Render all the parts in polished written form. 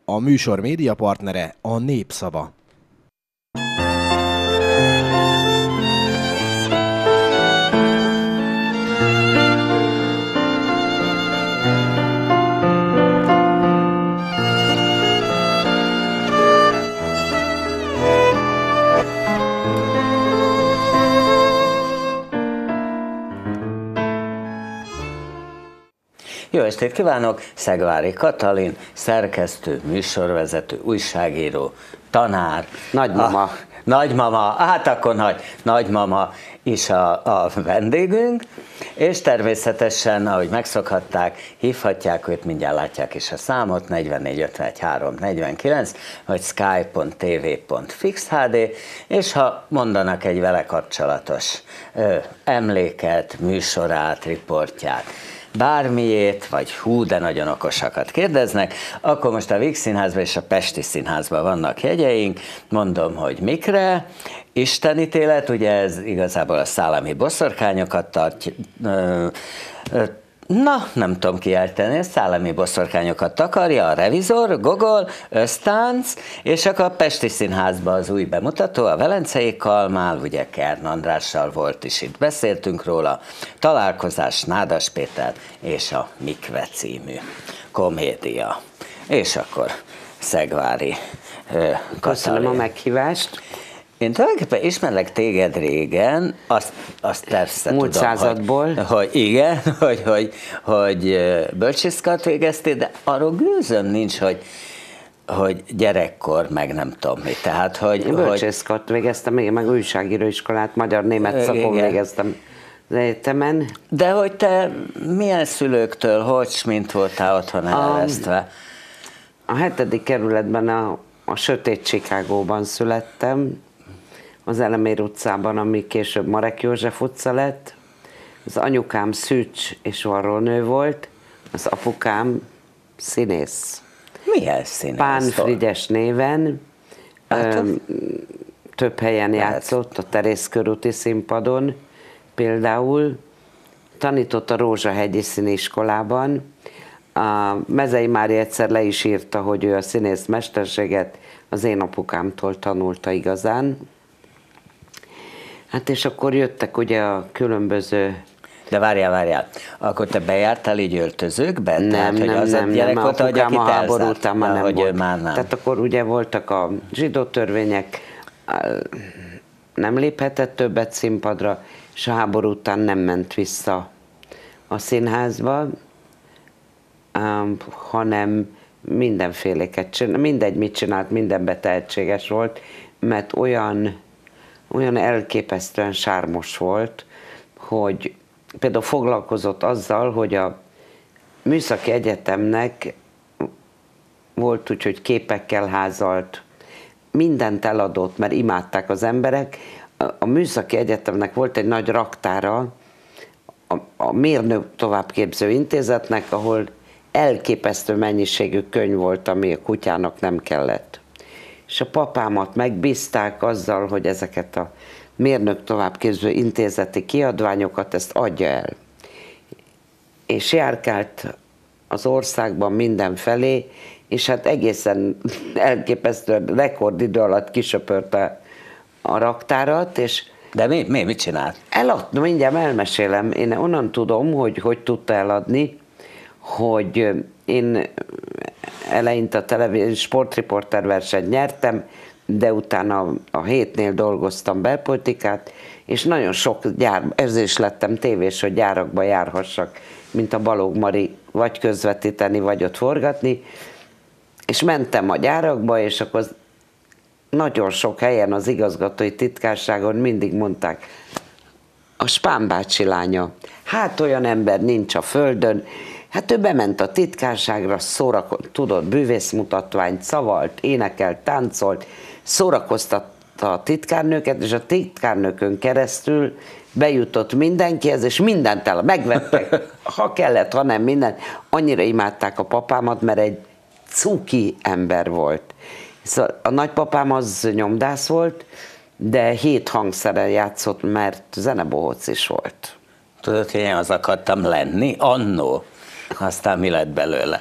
A műsor médiapartnere a Népszava. Jó estét kívánok! Szegvári Katalin, szerkesztő, műsorvezető, újságíró, tanár. Nagymama. Nagymama, hát akkor nagymama is a vendégünk, és természetesen, ahogy megszokhatták, hívhatják őt, mindjárt látják is a számot, 44 51 3 49, vagy skype.tv.fixhd, és ha mondanak egy vele kapcsolatos emléket, műsorát, riportját, bármiét, vagy hú, de nagyon okosakat kérdeznek, akkor most a Víg Színházban és a Pesti Színházban vannak jegyeink, mondom, hogy mikre. Istenítélet, ugye ez igazából a szállámi boszorkányokat tart, nem tudom kiejteni, szállámi boszorkányokat takarja, a Revizor, Gogol, Ösztánc, és akkor a Pesti Színházban az új bemutató, a Velencei Kalmál, ugye Kern Andrással volt is, itt beszéltünk róla, Találkozás, Nádas Péter és a Mikve című komédia. És akkor Szegvári Katalin. Köszönöm a meghívást. Én tulajdonképpen ismerlek téged régen, azt persze múlt tudom, századból. hogy igen, hogy bölcsészkart végeztél, de arról gőzöm nincs, hogy gyerekkor, meg nem tudom mi. Tehát, Én bölcsészkart végeztem, meg újságíróiskolát, magyar-német szakon végeztem az egyetemen. De hogy te milyen szülőktől, mint voltál otthon elvesztve? A 7. kerületben a sötét Chicagóban születtem, az Elemér utcában, ami később Marek József utca lett. Az anyukám szűcs és varrónő volt, az apukám színész. Milyen színész? Pán Frigyes néven, több helyen játszott, a Terész körúti színpadon például, tanított a Rózsahegyi Színiskolában. A Mezei Mária egyszer le is írta, hogy ő a színész mesterséget az én apukámtól tanulta igazán. Hát és akkor jöttek ugye a különböző... De várjál, akkor te bejártál így öltözőkben? Nem, apukám a háború után már nem volt. Már nem. Tehát akkor ugye voltak a zsidó törvények, nem léphetett többet színpadra, és a háború után nem ment vissza a színházba, hanem mindenféléket csinált, mindegy mit csinált, mindenbe tehetséges volt, mert olyan elképesztően sármos volt, hogy például foglalkozott azzal, hogy a Műszaki Egyetemnek volt úgy, hogy képekkel házalt, mindent eladott, mert imádták az emberek. A Műszaki Egyetemnek volt egy nagy raktára, a Mérnök Továbbképző Intézetnek, ahol elképesztő mennyiségű könyv volt, ami a kutyának nem kellett. És a papámat megbízták azzal, hogy ezeket a Mérnök Továbbképző Intézeti kiadványokat, ezt adja el. És járkált az országban mindenfelé, és hát egészen elképesztően rekordidő alatt kisöpörte a raktárat, és de mit csinált? eladta, mindjárt elmesélem. Én onnan tudom, hogy tudta eladni, hogy én eleinte a sportriporter versenyt nyertem, de utána a Hétnél dolgoztam belpolitikát, és nagyon sok ezért is lettem tévés, hogy gyárakba járhassak, mint a Balogh Mari, vagy közvetíteni, vagy ott forgatni, és mentem a gyárakba, és akkor nagyon sok helyen az igazgatói titkárságon mindig mondták, a Spán bácsi lánya, hát olyan ember nincs a földön, hát ő bement a titkárságra, tudott bűvészmutatványt, szavalt, énekelt, táncolt, szórakoztatta a titkárnőket, és a titkárnőkön keresztül bejutott mindenkihez, és mindent megvettek, ha kellett, ha nem, mindent. Annyira imádták a papámat, mert egy cuki ember volt. Szóval a nagypapám az nyomdász volt, de 7 hangszeren játszott, mert zenebohóc is volt. Tudod, hogy én az akartam lenni annó. Aztán mi lett belőle?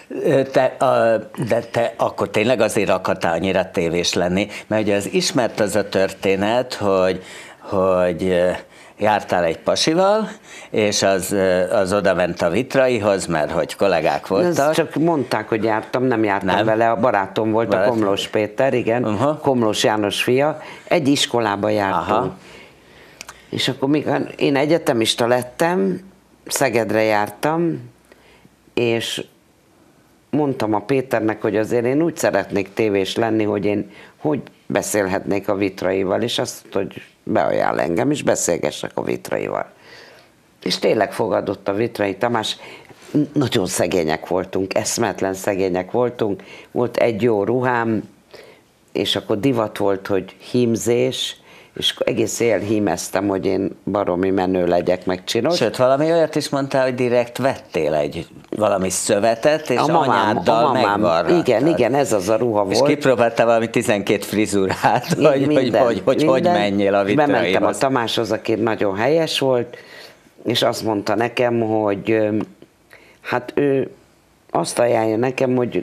De te akkor tényleg azért akartál annyira tévés lenni, mert ugye az ismert az a történet, hogy jártál egy pasival, és az oda ment a Vitraihoz, mert hogy kollégák voltak. Ez csak mondták, hogy jártam, nem jártam vele, a barátom volt, a Komlós Péter, igen, Komlós János fia, egy iskolába jártunk. Aha. És akkor mikor én egyetemista lettem, Szegedre jártam, és mondtam a Péternek, hogy azért én úgy szeretnék tévés lenni, hogy én hogy beszélhetnék a Vitraival, és azt mondta, hogy beajánl engem, és beszélgessek a Vitraival. És tényleg fogadott a Vitrai Tamás, nagyon szegények voltunk, eszmetlen szegények voltunk, volt egy jó ruhám, és akkor divat volt, hogy hímzés, és egész éjjel hímeztem, hogy én baromi menő legyek, meg csinos. Sőt, valami olyat is mondtál, hogy direkt vettél valami szövetet, és anyáddal megvarrattad. Igen, ez az a ruha volt. És kipróbáltál valami 12 frizurát, hogy menjél a Vitraihoz. Bementem a Tamáshoz, aki nagyon helyes volt, és azt mondta nekem, hogy hát ő azt ajánlja nekem, hogy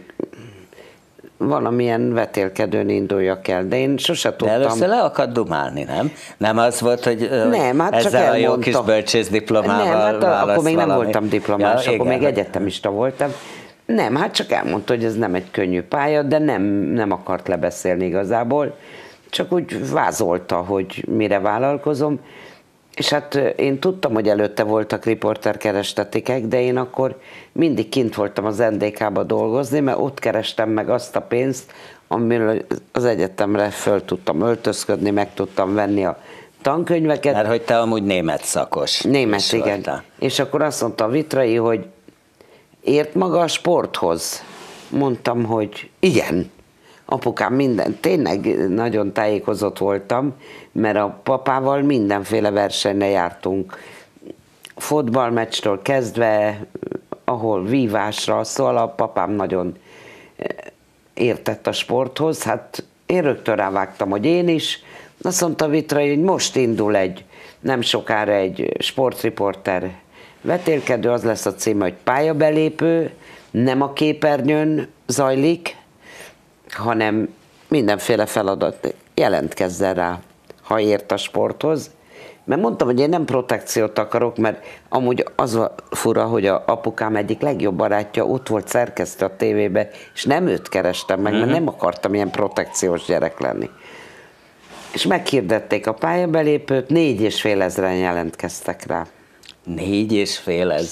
valamilyen vetélkedőn induljak el, de én sose tudtam. De először le akart dumálni, nem? Nem az volt, hogy nem, hát ezzel a jó kis bölcsész diplomával nem, hát akkor még nem voltam diplomás, ja, akkor még egyetemista voltam. Nem, hát csak elmondta, hogy ez nem egy könnyű pálya, de nem akart lebeszélni igazából, csak úgy vázolta, hogy mire vállalkozom. És hát én tudtam, hogy előtte voltak riporterkerestetikek, de én akkor mindig kint voltam az NDK-ba dolgozni, mert ott kerestem meg azt a pénzt, amiről az egyetemre föl tudtam öltözködni, meg tudtam venni a tankönyveket. Mert hogy te amúgy német szakos. Német, igen. Voltál. És akkor azt mondta a Vitrai, hogy ért maga a sporthoz? Mondtam, hogy igen. Apukám minden, tényleg nagyon tájékozott voltam, mert a papával mindenféle versenyre jártunk. Fotballmeccstől kezdve, ahol vívásra, szóval a papám nagyon értett a sporthoz. Hát én rögtön rávágtam, hogy én is. Azt mondta Vitrai, hogy most indul nem sokára egy sportriporter vetélkedő, az lesz a címe, hogy pályabelépő, nem a képernyőn zajlik, hanem mindenféle feladat, jelentkezzen rá, ha ért a sporthoz. Mert mondtam, hogy én nem protekciót akarok, mert amúgy az a fura, hogy a apukám egyik legjobb barátja ott volt szerkesztő a tévébe, és nem őt kerestem meg, mert nem akartam ilyen protekciós gyerek lenni. És meghirdették a pályabelépőt, 4,5 000 jelentkeztek rá. 4,5 000?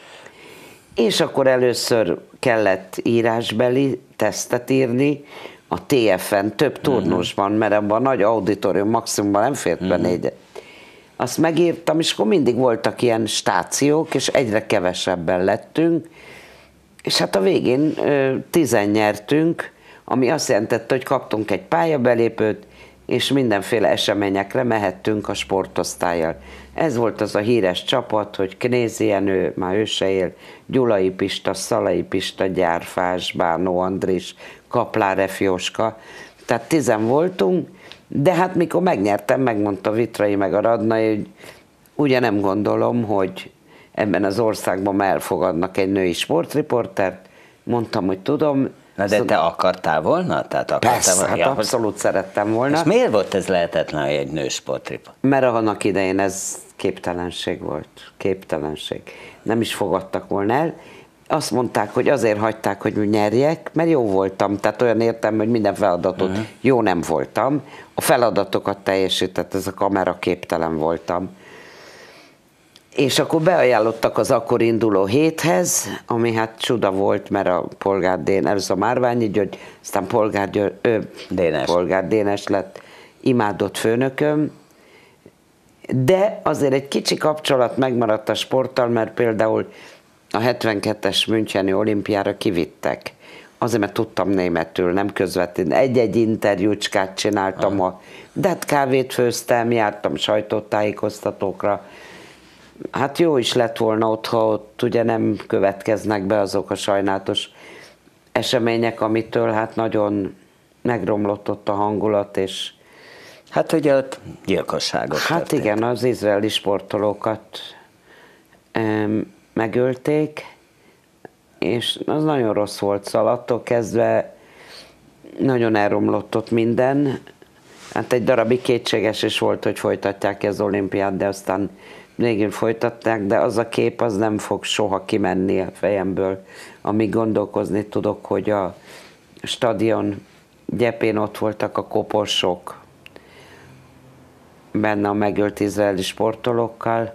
És akkor először kellett írásbeli tesztet írni, a TF-en, több turnusban, mert abban a nagy auditorium maximumban nem fért be 4. Azt megírtam, és akkor mindig voltak ilyen stációk, és egyre kevesebben lettünk, és hát a végén 10 nyertünk, ami azt jelentette, hogy kaptunk egy pályabelépőt, és mindenféle eseményekre mehettünk a sportosztállyal. Ez volt az a híres csapat, hogy Knézi Jenő, már ő se él, Gyulai Pista, Szalai Pista, Gyárfás, Bánó Andris, Kaplár F. Jóska, tehát 10 voltunk, de hát mikor megnyertem, megmondta Vitrai meg a Radnai, hogy ugye nem gondolom, hogy ebben az országban elfogadnak egy női sportriportert. Mondtam, hogy tudom. Na de te akartál volna? Persze, hát abszolút szerettem volna. És miért volt ez lehetetlen, hogy egy nő sportriport? Mert annak idején ez képtelenség volt. Képtelenség. Nem is fogadtak volna el. Azt mondták, hogy azért hagyták, hogy nyerjek, mert jó voltam. Tehát olyan értem, hogy minden feladatot jó nem voltam. A feladatokat teljesített, ez a kamera, képtelen voltam. És akkor beajánlottak az akkor induló héthez, ami hát csuda volt, mert a Polgár Dénes, először a Márványi György, aztán Polgár Dénes lett imádott főnököm, de azért egy kicsi kapcsolat megmaradt a sporttal, mert például a 72-es Müncheni olimpiára kivittek. Azért, mert tudtam németül, nem közvetlenül. Egy-egy interjúcskát csináltam, de hát kávét főztem, jártam sajtótájékoztatókra. Hát jó is lett volna ott, ha ott ugye nem következnek be azok a sajnálatos események, amitől hát nagyon megromlott ott a hangulat, és hát ugye ott gyilkosságok hát történt. Igen, az izraeli sportolókat megölték, és az nagyon rossz volt, szóval attól kezdve nagyon elromlott ott minden. Hát egy darabig kétséges is volt, hogy folytatják az olimpiát, de aztán végül folytatták, de az a kép az nem fog soha kimenni a fejemből, amíg gondolkozni tudok, hogy a stadion gyepén ott voltak a koporsok, benne a megölt izraeli sportolókkal,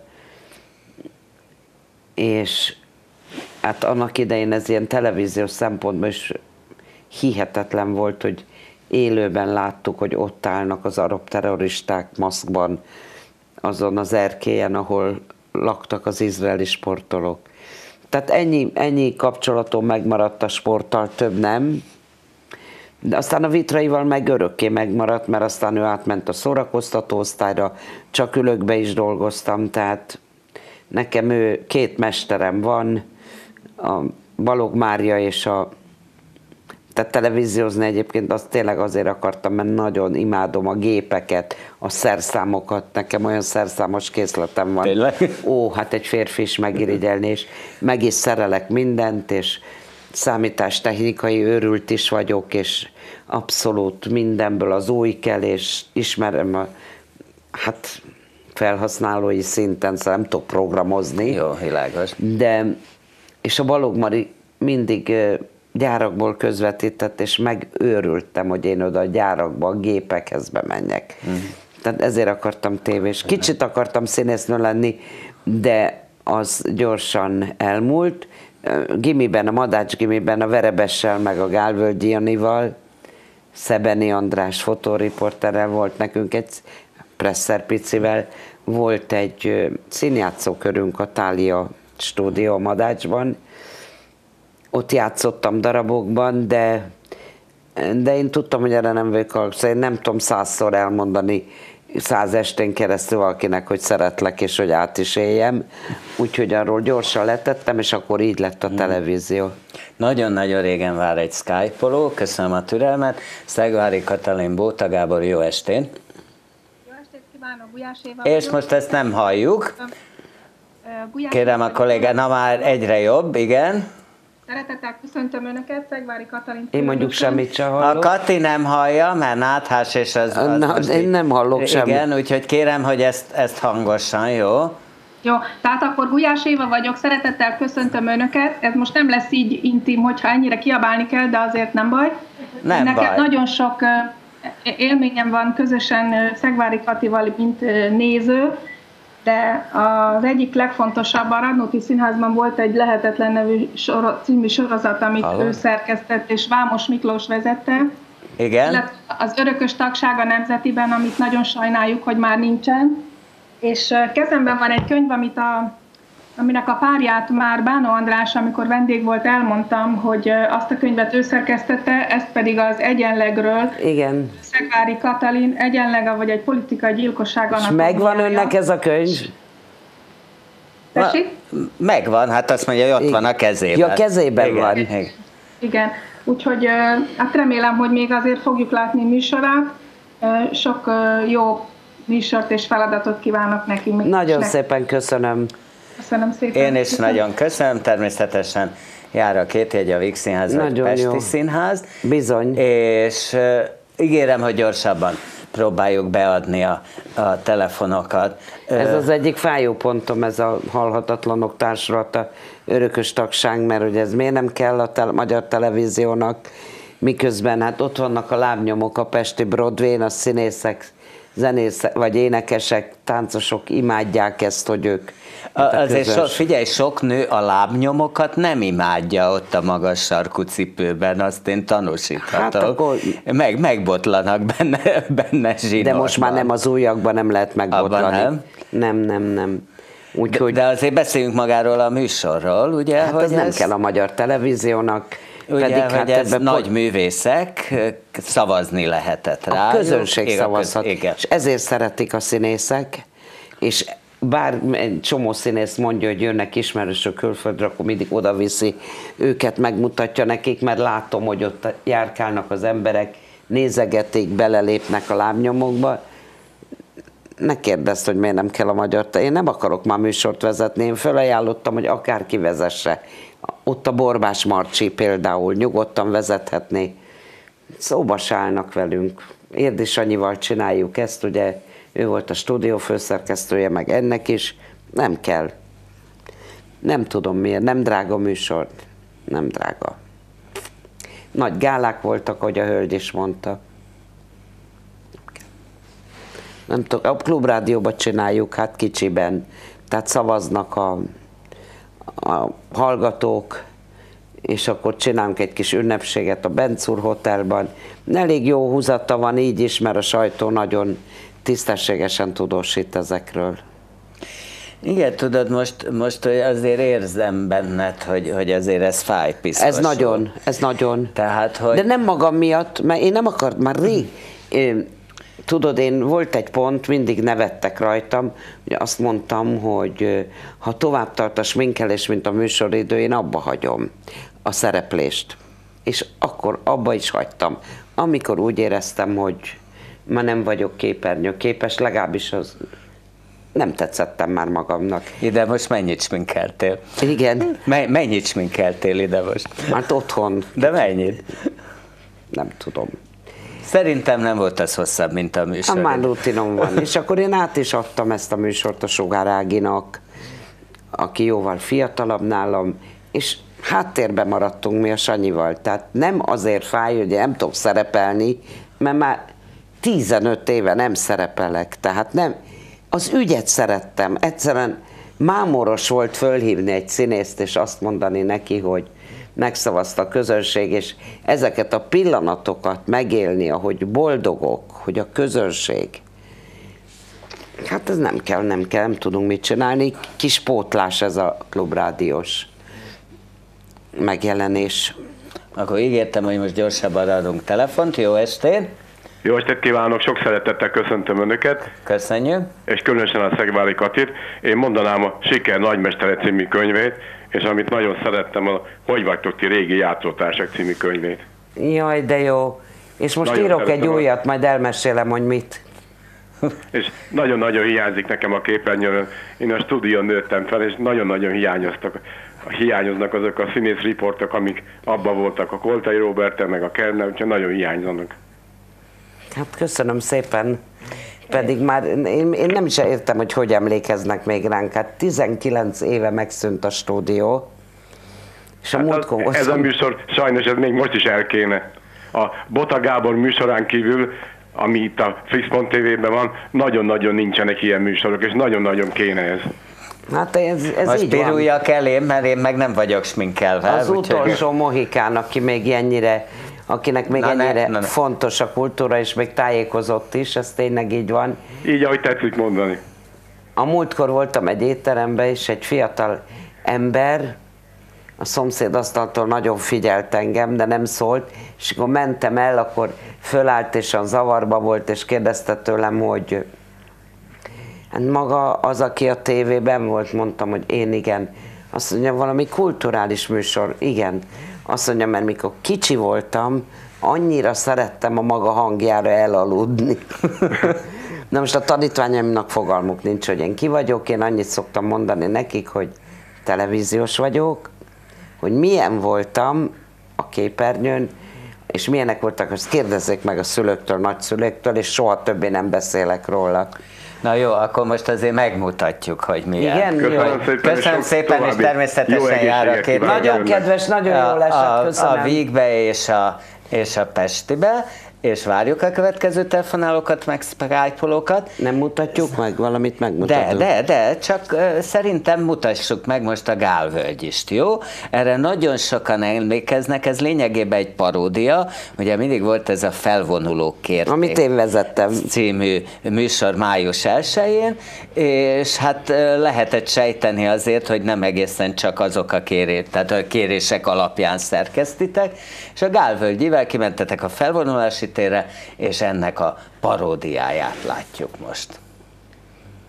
és hát annak idején ez ilyen televíziós szempontból is hihetetlen volt, hogy élőben láttuk, hogy ott állnak az arab terroristák maszkban azon az erkélyen, ahol laktak az izraeli sportolók. Tehát ennyi kapcsolatom megmaradt a sporttal, több nem. De aztán a Vitraival meg örökké megmaradt, mert aztán ő átment a szórakoztató osztályra, csak ülökbe is dolgoztam, tehát nekem két mesterem van, a Balogh Mária és tehát televíziózni egyébként azt tényleg azért akartam, mert nagyon imádom a gépeket, a szerszámokat, nekem olyan szerszámos készletem van. Tényleg? Ó, hát egy férfi is megirigyelni, és meg is szerelek mindent, és számítástechnikai őrült is vagyok, és abszolút mindenből az új kell, és ismerem hát felhasználói szinten, szóval nem tudok programozni. Jó, világos. És a Balogh Mari mindig gyárakból közvetített, és megőrültem, hogy én oda a gyárakba, a gépekhez bemenjek. Tehát ezért akartam tévés. Kicsit akartam színésznő lenni, de az gyorsan elmúlt. Gimiben, a Madács Gimiben a Verebessel, meg a Gálvölgyi Janival, Szebeni András fotóriporterrel volt nekünk egy Presser Picivel, volt egy színjátszókörünk a Thália stúdió a Madácsban. Ott játszottam darabokban, de én tudtam, hogy erre nem vagyok alkalmas. Én nem tudom 100-szor elmondani 100 estén keresztül valakinek, hogy szeretlek, és hogy át is éljem. Úgyhogy arról gyorsan letettem, és akkor így lett a televízió. Nagyon-nagyon régen vár egy Skype-oló, köszönöm a türelmet. Szegvári Katalin, Bóta Gábor, jó estén! Jó estét kívánok, Gulyás Éva És vagyok. most ezt nem halljuk. Gulyás Kérem Éva a kollégát, na már egyre jobb, igen. Szeretettel köszöntöm Önöket, Szegvári Katalin. Én mondjuk semmit sem A hallok. Kati nem hallja, mert náthás, és az Na, most én nem hallok semmit. Igen, úgyhogy kérem, hogy ezt hangosan, jó? Jó, tehát akkor Gulyás Éva vagyok, szeretettel köszöntöm Önöket. Ez most nem lesz így intim, hogyha ennyire kiabálni kell, de azért nem baj. Nem Nekem baj. nagyon sok élményem van közösen Szegvári Katival, mint néző, de az egyik legfontosabb, a Radnóti Színházban volt egy Lehetetlen nevű című sorozat, amit ő szerkesztett, és Vámos Miklós vezette. Igen? Illetve az Örökös tagság a Nemzetiben, amit nagyon sajnáljuk, hogy már nincsen. És kezemben van egy könyv, aminek a párját már Bánó András, amikor vendég volt, elmondtam, hogy azt a könyvet ő szerkesztette, ezt pedig az Egyenlegről. Igen. Szegvári Katalin, Egyenlega, vagy egy politikai gyilkosság. És megvan önnek ez a könyv? Tessék? Megvan, hát azt mondja, hogy ott van a kezében. Ja, kezében Igen, van. igen. Igen, úgyhogy hát remélem, hogy még azért fogjuk látni műsorát. Sok jó műsort és feladatot kívánok neki. Nagyon szépen köszönöm. Köszönöm szépen. Én is nagyon köszönöm, természetesen jár a két jegy a Víg Színház, vagy Nagyon Pesti jó. Színház. Bizony. És ígérem, hogy gyorsabban próbáljuk beadni a telefonokat. Ez az egyik fájó pontom, ez a Halhatatlanok Társulata örökös tagság, mert ugye ez miért nem kell a magyar televíziónak, miközben hát ott vannak a lábnyomok a pesti Broadway-n, a színészek, zenészek, vagy énekesek, táncosok imádják ezt, hogy ők Azért figyelj, sok nő a lábnyomokat nem imádja ott a magas sarkú cipőben, azt én tanúsíthatom. Hát akkor... Megbotlanak benne zsinórban. De most már nem, az újakban nem lehet megbotlani. Abban Nem. Úgyhogy... De azért beszéljünk magáról a műsorról, ugye? Hát ez nem kell a magyar televíziónak. Ugye, pedig hogy hát ez ebbe nagy művészek, szavazni lehetett rá. A közönség szavazhat, Igen. és ezért szeretik a színészek, és bár egy csomó színész mondja, hogy jönnek ismerősök külföldre, akkor mindig oda viszi őket, megmutatja nekik, mert látom, hogy ott járkálnak az emberek, nézegetik, belelépnek a lábnyomokba. ne kérdezd, hogy miért nem kell a magyar. Én nem akarok már műsort vezetni, én felajánlottam, hogy akárki vezesse. Ott a Borbás Marcsi például nyugodtan vezethetné. Szóba se állnak velünk. Érdi Sanyival csináljuk ezt, ugye ő volt a stúdió főszerkesztője, meg ennek is. Nem kell. Nem tudom miért, nem drága műsor. Nem drága. Nagy gálák voltak, ahogy a hölgy is mondta. Nem tudom, a Klubrádióban csináljuk, hát kicsiben. Tehát szavaznak a hallgatók, és akkor csinálunk egy kis ünnepséget a Bencúr Hotelban. Elég jó húzata van így is, mert a sajtó nagyon tisztességesen tudósít ezekről. Igen, tudod, most azért érzem benned, hogy azért ez fáj piszkosul. Ez nagyon. Tehát, hogy... De nem magam miatt, mert én nem akartam, már rég... Tudod, én volt egy pont, mindig nevettek rajtam, hogy azt mondtam, hogy ha tovább tart a sminkelés, mint a műsoridő, én abba hagyom a szereplést. És akkor abba is hagytam. Amikor úgy éreztem, hogy ma nem vagyok képernyőképes, legalábbis az nem tetszettem már magamnak. Ide most mennyit sminkeltél? Igen. Mennyit sminkeltél ide most? Hát otthon. De mennyit? Nem tudom. Szerintem nem volt ez hosszabb, mint a műsor. Hát már rutinom van. És akkor én át is adtam ezt a műsort a Sugár Áginak, aki jóval fiatalabb nálam, és háttérben maradtunk mi a Sanyival. Tehát nem azért fáj, hogy nem tudok szerepelni, mert már 15 éve nem szerepelek. Tehát nem, az ügyet szerettem. Egyszerűen mámoros volt fölhívni egy színészt, és azt mondani neki, hogy megszavazta a közönség, és ezeket a pillanatokat megélni, ahogy boldogok, hogy a közönség. Hát ez nem kell, nem tudunk mit csinálni. Kis pótlás ez a klubrádiós megjelenés. Akkor ígértem, hogy most gyorsabban adunk telefont. Jó estét! Jó estét kívánok, sok szeretettel köszöntöm Önöket. Köszönjük. És különösen a Szegvári Katit. Én mondanám a Siker Nagymestere című könyvét, és amit nagyon szerettem, a Hogy vagytok ti régi játszótársak című könyvét. Jaj, de jó. És most nagyon írok egy újat, majd elmesélem, hogy mit. És nagyon-nagyon hiányzik nekem a képernyőn. Én a stúdión nőttem fel, és nagyon-nagyon hiányoznak azok a színész riportok, amik abban voltak, a Koltai Róberttel, meg a Kernel, úgyhogy nagyon hiányzanak. Hát köszönöm szépen. Pedig már én nem is értem, hogy emlékeznek még ránk. Hát 19 éve megszűnt a stúdió. És a múltkor ez a műsor sajnos ez még most is elkéne. A Bota Gábor műsorán kívül, ami itt a Fix.tv-ben van, nagyon-nagyon nincsenek ilyen műsorok, és nagyon-nagyon kéne ez. Hát ez most így van. piruljak elém, mert én meg nem vagyok sminkelve. Az utolsó mohikán, akinek még ennyire fontos a kultúra, és még tájékozott is, ez tényleg így van. Így, ahogy tetszik mondani. A múltkor voltam egy étteremben, és egy fiatal ember, a szomszéd asztaltól nagyon figyelt engem, de nem szólt, és akkor mentem el, akkor fölállt, és a zavarba volt, és kérdezte tőlem, hogy hát maga az, aki a tévében volt, mondtam, hogy én igen. Azt mondja, valami kulturális műsor, igen. Azt mondja, mert mikor kicsi voltam, annyira szerettem a maga hangjára elaludni. Na most a tanítványaimnak fogalmuk nincs, hogy én ki vagyok, én annyit szoktam mondani nekik, hogy televíziós vagyok, hogy milyen voltam a képernyőn, és milyenek voltak, azt kérdezzék meg a szülőktől, nagyszülőktől, és soha többé nem beszélek róla. Na jó, akkor most azért megmutatjuk, hogy milyen. Igen, Köszönöm szépen, és természetesen jár a két. Nagyon kedves, nagyon jól esett, köszönöm. A Vígbe és a Pestibe, és várjuk a következő telefonálókat, meg Skype-olókat. Nem mutatjuk meg? Valamit megmutatunk? De, csak szerintem mutassuk meg most a Gálvölgyist, jó? Erre nagyon sokan emlékeznek, ez lényegében egy paródia, ugye mindig volt ez a Felvonulók kérték. Amit én vezettem. Című műsor május 1-én, és hát lehetett sejteni azért, hogy nem egészen csak azok a kérések alapján szerkesztitek, és a Gálvölgyivel kimentetek a felvonulási térre, és ennek a paródiáját látjuk most.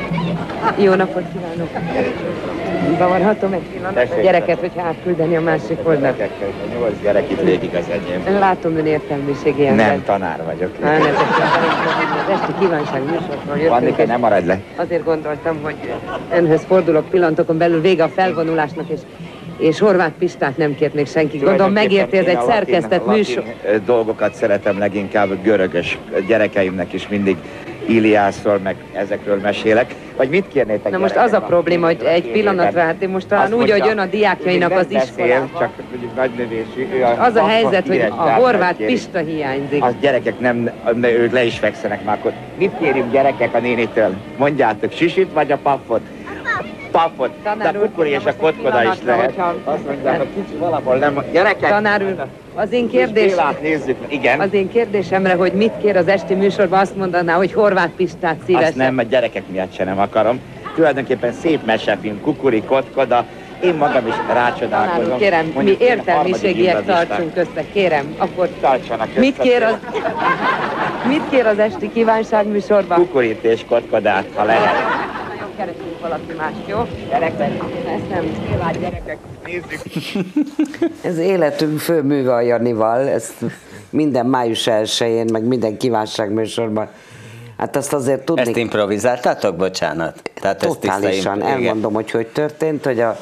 Jó napot kívánok! Zavarhatom egy pillanat a gyereket, hogyha átküldeni a másik oldalt. 8 gyerek itt végig az enyém. Látom, ön értelmiségi ember. Nem, tanár vagyok. Az esti kívánság műsorról jöttünk. Annika, nem maradj le. Azért gondoltam, hogy önhöz fordulok pillanatokon belül, vége a felvonulásnak, és Horváth Pistát nem kért még senki. Gondolom megérti, ez egy szerkesztett műsor. Dolgokat szeretem leginkább, görögös gyerekeimnek is mindig Iliászról, meg ezekről mesélek. Vagy mit kérnétek? Na most az a probléma, hogy egy pillanatra, hát én most talán úgy, hogy jön a diákjainak az iskolába. Csak mondjuk nagynövésű. Az a helyzet, hogy a Horváth Pista hiányzik. Az gyerekek nem, ők le is fekszenek már akkor. Mit kérjük gyerekek a nénitől? Mondjátok, sisit vagy a paffot? Paffot, de a kukori és a kotkoda is lehet. Azt mondják, a kicsi valahol nem... Gyerekek! Tanár úr, az én kérdésemre, hogy mit kér az esti műsorban, azt mondaná, hogy Horváth Pistát szívesen. Azt nem, mert gyerekek miatt se nem akarom. Tulajdonképpen szép mesefilm, kukori, kotkoda. Én magam is rácsodálkozom. Tanár úr, kérem, mi értelmiségiek tartsunk össze, kérem. Akkor tartsanak össze. Mit kér az esti kívánság műsorban? Kukorit és kotkodát, ha lehet. Keresünk valaki más, jó? Gyerekek, ezt nem is gyerekek. Nézzük. Ez életünk fő műve a Janival, ezt minden május 1-én, meg minden kívánságműsorban. Hát azt azért tudni... Ezt improvizáltátok? Bocsánat. Tehát totálisan. Elmondom, hogy történt, hogy a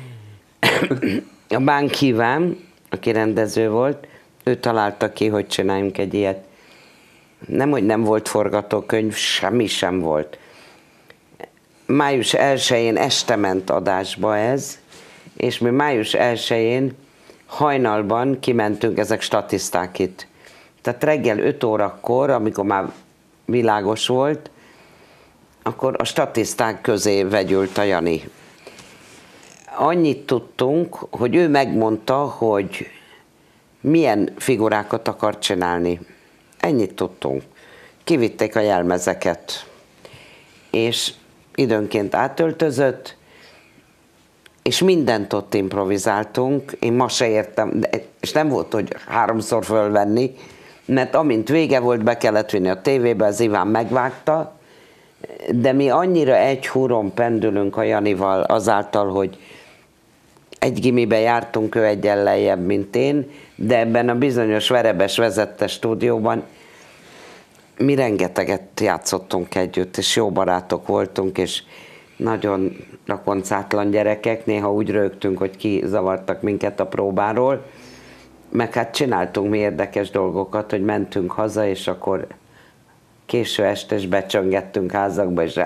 Bánk Iván, aki rendező volt, ő találta ki, hogy csináljunk egy ilyet. Nem, hogy nem volt forgatókönyv, semmi sem volt. Május 1-én este ment adásba ez, és mi május 1-én hajnalban kimentünk, ezek statiszták itt. Tehát reggel 5 órakor, amikor már világos volt, akkor a statiszták közé vegyült a Jani. Annyit tudtunk, hogy ő megmondta, hogy milyen figurákat akar csinálni. Ennyit tudtunk. Kivitték a jelmezeket, és időnként átöltözött, és mindent ott improvizáltunk. Én ma se értem, és nem volt, hogy 3-szor fölvenni, mert amint vége volt, be kellett vinni a tévébe, az Iván megvágta, de mi annyira egy húron pendülünk a Janival azáltal, hogy egy gimibe jártunk, ő egyen lejjebb, mint én, de ebben a bizonyos Verebes vezette stúdióban mi rengeteget játszottunk együtt, és jó barátok voltunk, és nagyon rakoncátlan gyerekek, néha úgy rögtünk, hogy kizavartak minket a próbáról, meg hát csináltunk mi érdekes dolgokat, hogy mentünk haza, és akkor késő este is becsöngettünk házakba, és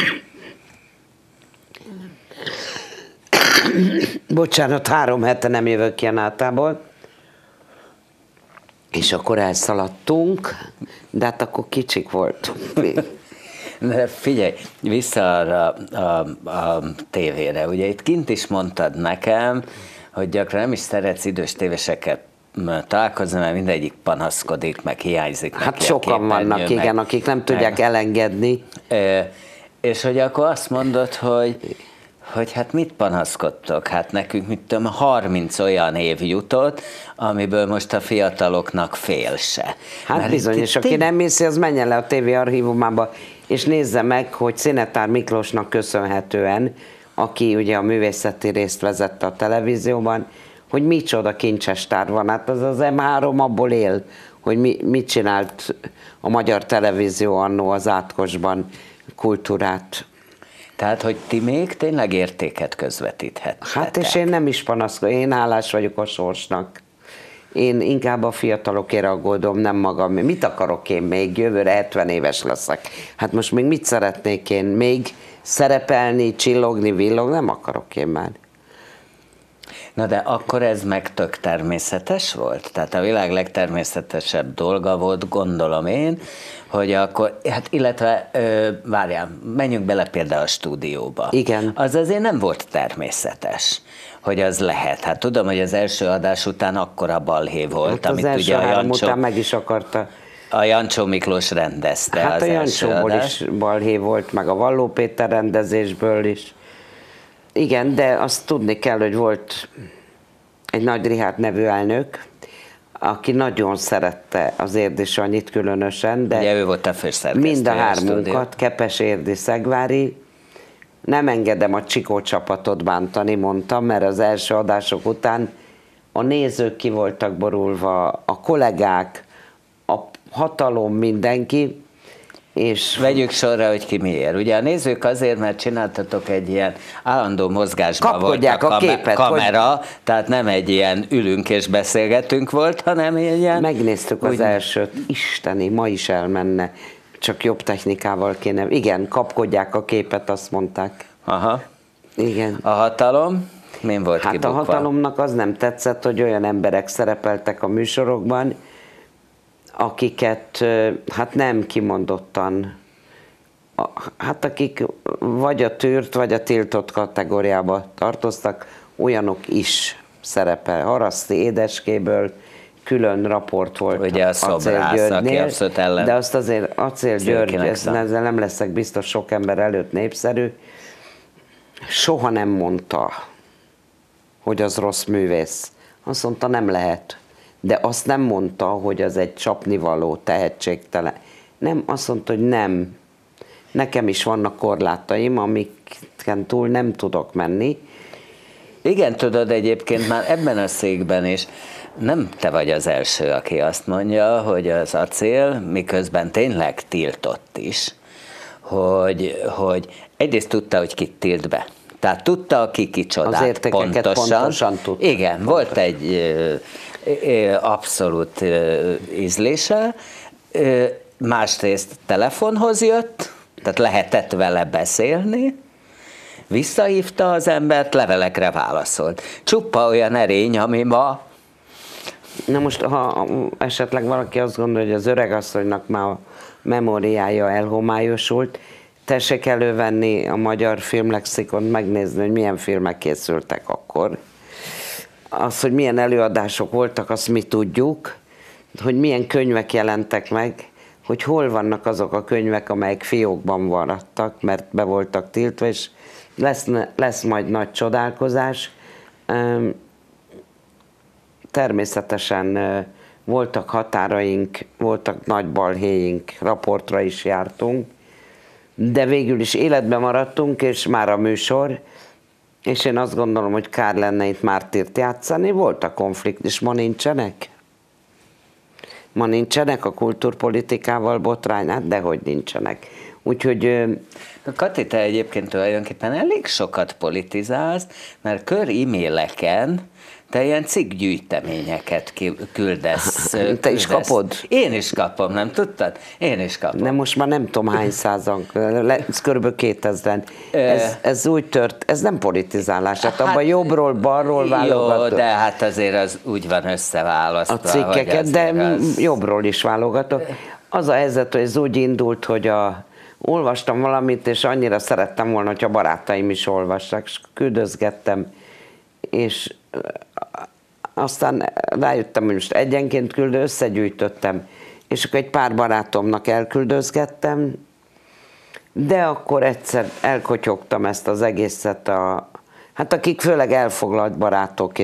bocsánat, 3 hete nem jövök ki a nátából, és akkor elszaladtunk, de hát akkor kicsik voltunk. De figyelj, vissza arra a tévére. Ugye itt kint is mondtad nekem, hogy gyakran nem is szeretsz idős tévéseket találkozni, mert mindegyik panaszkodik, meg hiányzik. Hát sokan vannak, igen, akik nem tudják elengedni. És hogy akkor azt mondod, hogy hát mit panaszkodtok? Hát nekünk, mit tudom, 30 olyan év jutott, amiből most a fiataloknak fél se. Hát mert bizony, és aki nem hiszi, az menjen le a TV archívumába, és nézze meg, hogy Szinetár Miklósnak köszönhetően, aki ugye a művészeti részt vezette a televízióban, hogy micsoda kincsestár van. Hát az M3 abból él, hogy mit csinált a magyar televízió annó az Átkosban, kultúrát. Tehát, hogy ti még tényleg értéket közvetíthettek. Hát és én nem is panaszkodom, én hálás vagyok a sorsnak. Én inkább a fiatalokért aggódom, nem magam. Mit akarok én még? Jövőre 70 éves leszek. Hát most még mit szeretnék én? Még szerepelni, csillogni, villogni? Nem akarok én már. Na de akkor ez meg tök természetes volt? Tehát a világ legtermészetesebb dolga volt, gondolom én, hogy akkor, hát illetve, várjál, menjünk bele például a stúdióba. Igen. Az azért nem volt természetes, hogy az lehet. Hát tudom, hogy az első adás után akkora balhé volt, hát amit az ugye a Jancsó... után meg is akarta. A Jancsó Miklós rendezte hát az a első Jancsóból adás. is balhé volt, meg a Valló Péter rendezésből is. Igen, de azt tudni kell, hogy volt egy Nagy Rihárd nevű elnök, aki nagyon szerette az Érdi Sanyit különösen, de ugye ő volt a főszerkesztő. mind a hármunkat, Kepes, Érdi, Szegvári, nem engedem a Csikó csapatot bántani, mondtam, mert az első adások után a nézők ki voltak borulva, a kollégák, a hatalom, mindenki, és vegyük sorra, hogy ki miért. Ugye a nézők azért, mert csináltatok egy ilyen állandó mozgásban volt a képet, kamera, tehát nem egy ilyen ülünk és beszélgetünk volt, hanem ilyen... Megnéztük az elsőt, isteni, ma is elmenne, csak jobb technikával kéne. Igen, kapkodják a képet, azt mondták. Aha. Igen. A hatalom? Min volt hát kibukva? A hatalomnak az nem tetszett, hogy olyan emberek szerepeltek a műsorokban, akiket hát nem kimondottan, hát akik vagy a tűrt, vagy a tiltott kategóriába tartoztak, olyanok is szerepel. Haraszti édeskéből külön raport volt. Ugye a szobrász, aki abszolút ellen. De azt azért Acél György, ezzel nem leszek biztos sok ember előtt népszerű, soha nem mondta, hogy az rossz művész. Azt mondta, nem lehet. De azt nem mondta, hogy az egy csapnivaló, tehetségtelen. Nem, azt mondta, hogy nem. Nekem is vannak korlátaim, amiken túl nem tudok menni. Igen, tudod, egyébként már ebben a székben is nem te vagy az első, aki azt mondja, hogy az Acél, miközben tényleg tiltott is, hogy egyrészt tudta, hogy kit tilt be. Tehát tudta, ki kicsodát. Az értékeket pontosan tudta. Igen, volt egy abszolút ízlése. Másrészt telefonhoz jött, tehát lehetett vele beszélni, visszahívta az embert, levelekre válaszolt. Csupa olyan erény, ami ma... Na most, ha esetleg valaki azt gondolja, hogy az öregasszonynak már a memóriája elhomályosult, tessék elővenni a magyar filmlexikont, megnézni, hogy milyen filmek készültek akkor. Az, hogy milyen előadások voltak, azt mi tudjuk, hogy milyen könyvek jelentek meg, hogy hol vannak azok a könyvek, amelyek fiókban maradtak, mert be voltak tiltva, és lesz majd nagy csodálkozás. Természetesen voltak határaink, voltak nagy balhéink, raportra is jártunk, de végül is életben maradtunk, és már a műsor, és én azt gondolom, hogy kár lenne itt Mártírt játszani. Voltak konfliktus, ma nincsenek? Ma nincsenek a kultúrpolitikával botrány? Hát dehogy nincsenek. Úgyhogy... Kati, te egyébként tulajdonképpen elég sokat politizálsz, mert e-maileken te ilyen cikkgyűjteményeket küldesz. Te is kapod? Én is kapom, nem tudtad? Én is kapom. De most már nem tudom hány százan, ez kb. 2000. Ez úgy tört, ez nem politizálás, hát abban jobbról, balról válogató. Jó, de hát azért az úgy van összeválasztva. A cikkeket, de jobbról is válogatok. Az a helyzet, hogy ez úgy indult, hogy olvastam valamit, és annyira szerettem volna, hogy a barátaim is olvassák, és küldözgettem, és aztán rájöttem, hogy most egyenként összegyűjtöttem, és akkor egy pár barátomnak elküldözgettem, de akkor egyszer elkotyogtam ezt az egészet, hát akik főleg elfoglalt barátok,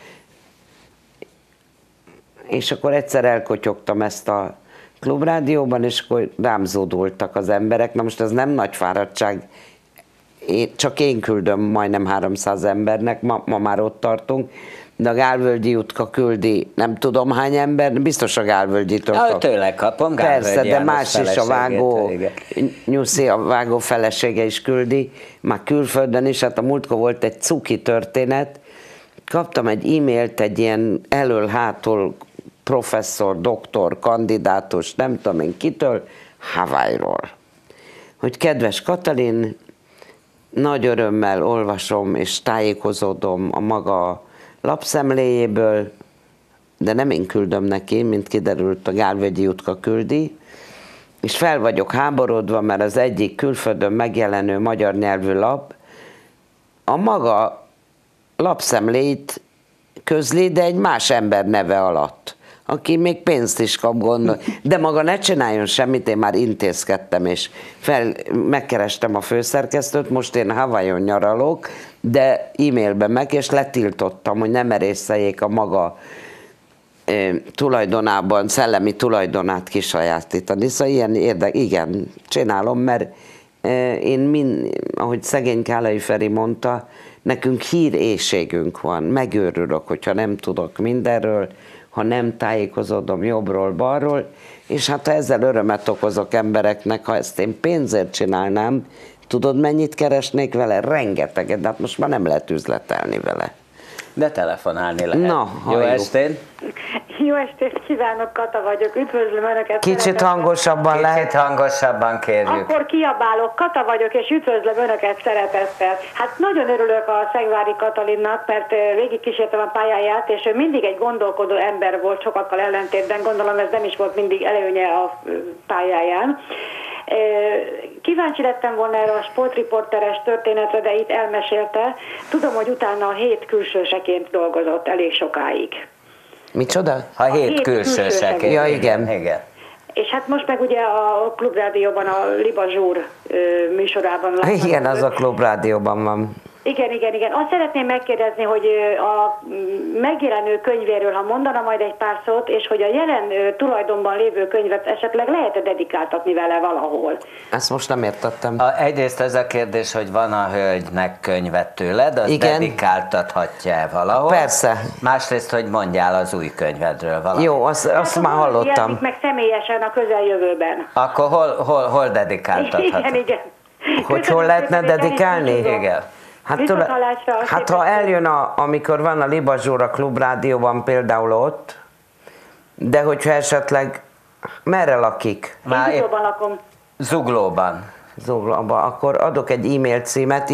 és akkor egyszer elkotyogtam ezt a Klubrádióban, és akkor rám zúdultak az emberek. Na most ez nem nagy fáradtság, csak én küldöm majdnem 300 embernek, ma már ott tartunk, de a Gálvölgyi Jutka küldi nem tudom hány ember, biztos a Gálvölgyitől kap. Tőle kapom, persze, de más is, a vágó, Nyuszi, a vágó felesége is küldi, már külföldön is, hát a múltkor volt egy cuki történet, kaptam egy e-mailt egy ilyen elől-hátul professzor, doktor, kandidátus, nem tudom én kitől, Hawaii-ról. Hogy kedves Katalin, nagy örömmel olvasom és tájékozódom a maga lapszemléjéből, de nem én küldöm neki, mint kiderült, a Gálvölgyi Jutka küldi, és fel vagyok háborodva, mert az egyik külföldön megjelenő magyar nyelvű lap a maga lapszemléit közli, de egy más ember neve alatt, aki még pénzt is kap, gondol. De maga ne csináljon semmit, én már intézkedtem, és megkerestem a főszerkesztőt, most én Hawaiion nyaralok, de e-mailben meg, és letiltottam, hogy ne merészeljék a maga tulajdonában, szellemi tulajdonát kisajátítani. Szóval ilyen igen, csinálom, mert ahogy szegény Kálai Feri mondta, nekünk híréhségünk van, megőrülök, hogyha nem tudok mindenről, ha nem tájékozódom jobbról, balról, és hát ha ezzel örömet okozok embereknek, ha ezt én pénzért csinálnám, tudod, mennyit keresnék vele? Rengeteget, de hát most már nem lehet üzletelni vele. De telefonálni lehet. Na, jó estét! Jó estét kívánok, Kata vagyok, üdvözlöm Önöket! Kicsit hangosabban lehet. Kicsit hangosabban kérjük. Akkor kiabálok, Kata vagyok, és üdvözlöm Önöket szeretettel. Hát nagyon örülök a Szegvári Katalinnak, mert végigkísértem a pályáját, és ő mindig egy gondolkodó ember volt, sokakkal ellentétben, gondolom ez nem is volt mindig előnye a pályáján. Kíváncsi lettem volna erre a sportriporteres történetre, de itt elmesélte. Tudom, hogy utána a 7 külsőseként dolgozott elég sokáig. Micsoda? A 7 külsőseként. Ja, igen. Igen. És hát most meg ugye a Klubrádióban, a Liba Zsúr műsorában láttam. Igen, az a Klubrádióban van. Igen. Azt szeretném megkérdezni, hogy a megjelenő könyvéről, ha mondana majd egy pár szót, és hogy a jelen tulajdonban lévő könyvet esetleg lehet-e dedikáltatni vele valahol? Ezt most nem értettem. Egyrészt ez a kérdés, hogy van a hölgynek könyvet tőled, azt dedikáltathatja-e valahol? Persze. Másrészt, hogy mondjál az új könyvedről valahol. Jó, azt már hallottam. Jelenik meg személyesen a közeljövőben. Akkor hol dedikáltathat? Igen. Hogy hol lehetne dedikálni? Igen. Hát ha eljön, amikor van a Liba Zsúr a Klubrádióban például ott, de hogyha esetleg merre lakik? Én Zuglóban lakom. Zuglóban, akkor adok egy e-mail címet,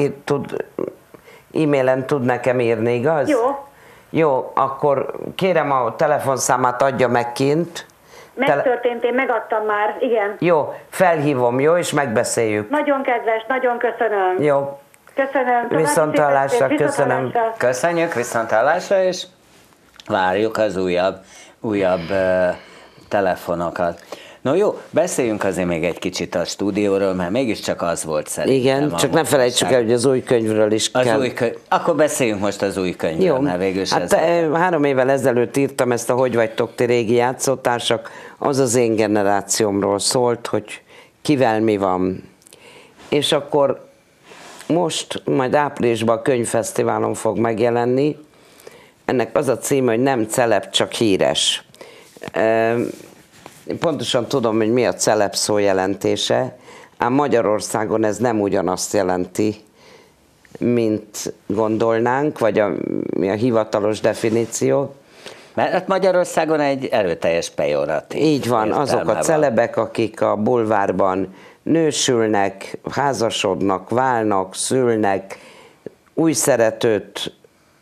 e-mailen tud nekem írni, igaz? Jó. Jó, akkor kérem a telefonszámát adja meg kint. Megtörtént, én megadtam már, igen. Jó, felhívom, jó, és megbeszéljük. Nagyon kedves, nagyon köszönöm. Jó. Köszönöm. Viszonthallásra, köszönöm. Köszönjük, viszonthallásra, és várjuk az újabb telefonokat. No jó, beszéljünk azért még egy kicsit a stúdióról, mert mégiscsak az volt szerintem. Igen, csak ne felejtsük el, hogy az új könyvről is kell. Akkor beszéljünk most az új könyvről. Jó, mert végül hát 3 évvel ezelőtt írtam ezt a Hogy vagytok ti régi játszótársak, az én generációmról szólt, hogy kivel mi van. És akkor most, majd áprilisban a könyvfesztiválon fog megjelenni. Ennek az a címe, hogy nem celeb, csak híres. Én pontosan tudom, hogy mi a celeb szó jelentése, ám Magyarországon ez nem ugyanazt jelenti, mint gondolnánk, vagy mi a hivatalos definíció. Mert hát Magyarországon egy erőteljes pejoratív. Így van, azok a celebek, akik a bulvárban nősülnek, házasodnak, válnak, szülnek, új szeretőt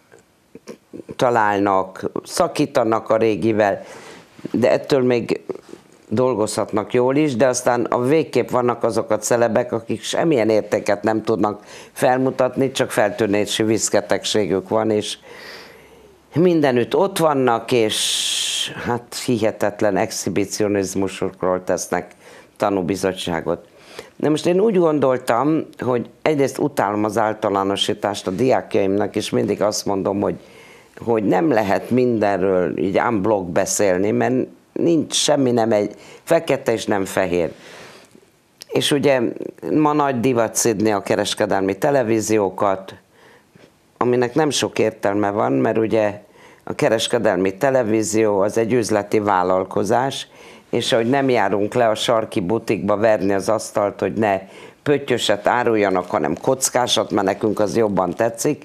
találnak, szakítanak a régivel, de ettől még dolgozhatnak jól is, de aztán a végképp vannak azok a celebek, akik semmilyen értéket nem tudnak felmutatni, csak feltűnési viszketegségük van, és mindenütt ott vannak, és hát hihetetlen exhibicionizmusokról tesznek tanúbizottságot. De most én úgy gondoltam, hogy egyrészt utálom az általánosítást a diákjaimnak, és mindig azt mondom, hogy nem lehet mindenről így unblock beszélni, mert nincs semmi, nem egy fekete és nem fehér. És ugye ma nagy divat szidni a kereskedelmi televíziókat, aminek nem sok értelme van, mert ugye a kereskedelmi televízió az egy üzleti vállalkozás, és ahogy nem járunk le a sarki butikba verni az asztalt, hogy ne pöttyöset áruljanak, hanem kockásat, mert nekünk az jobban tetszik,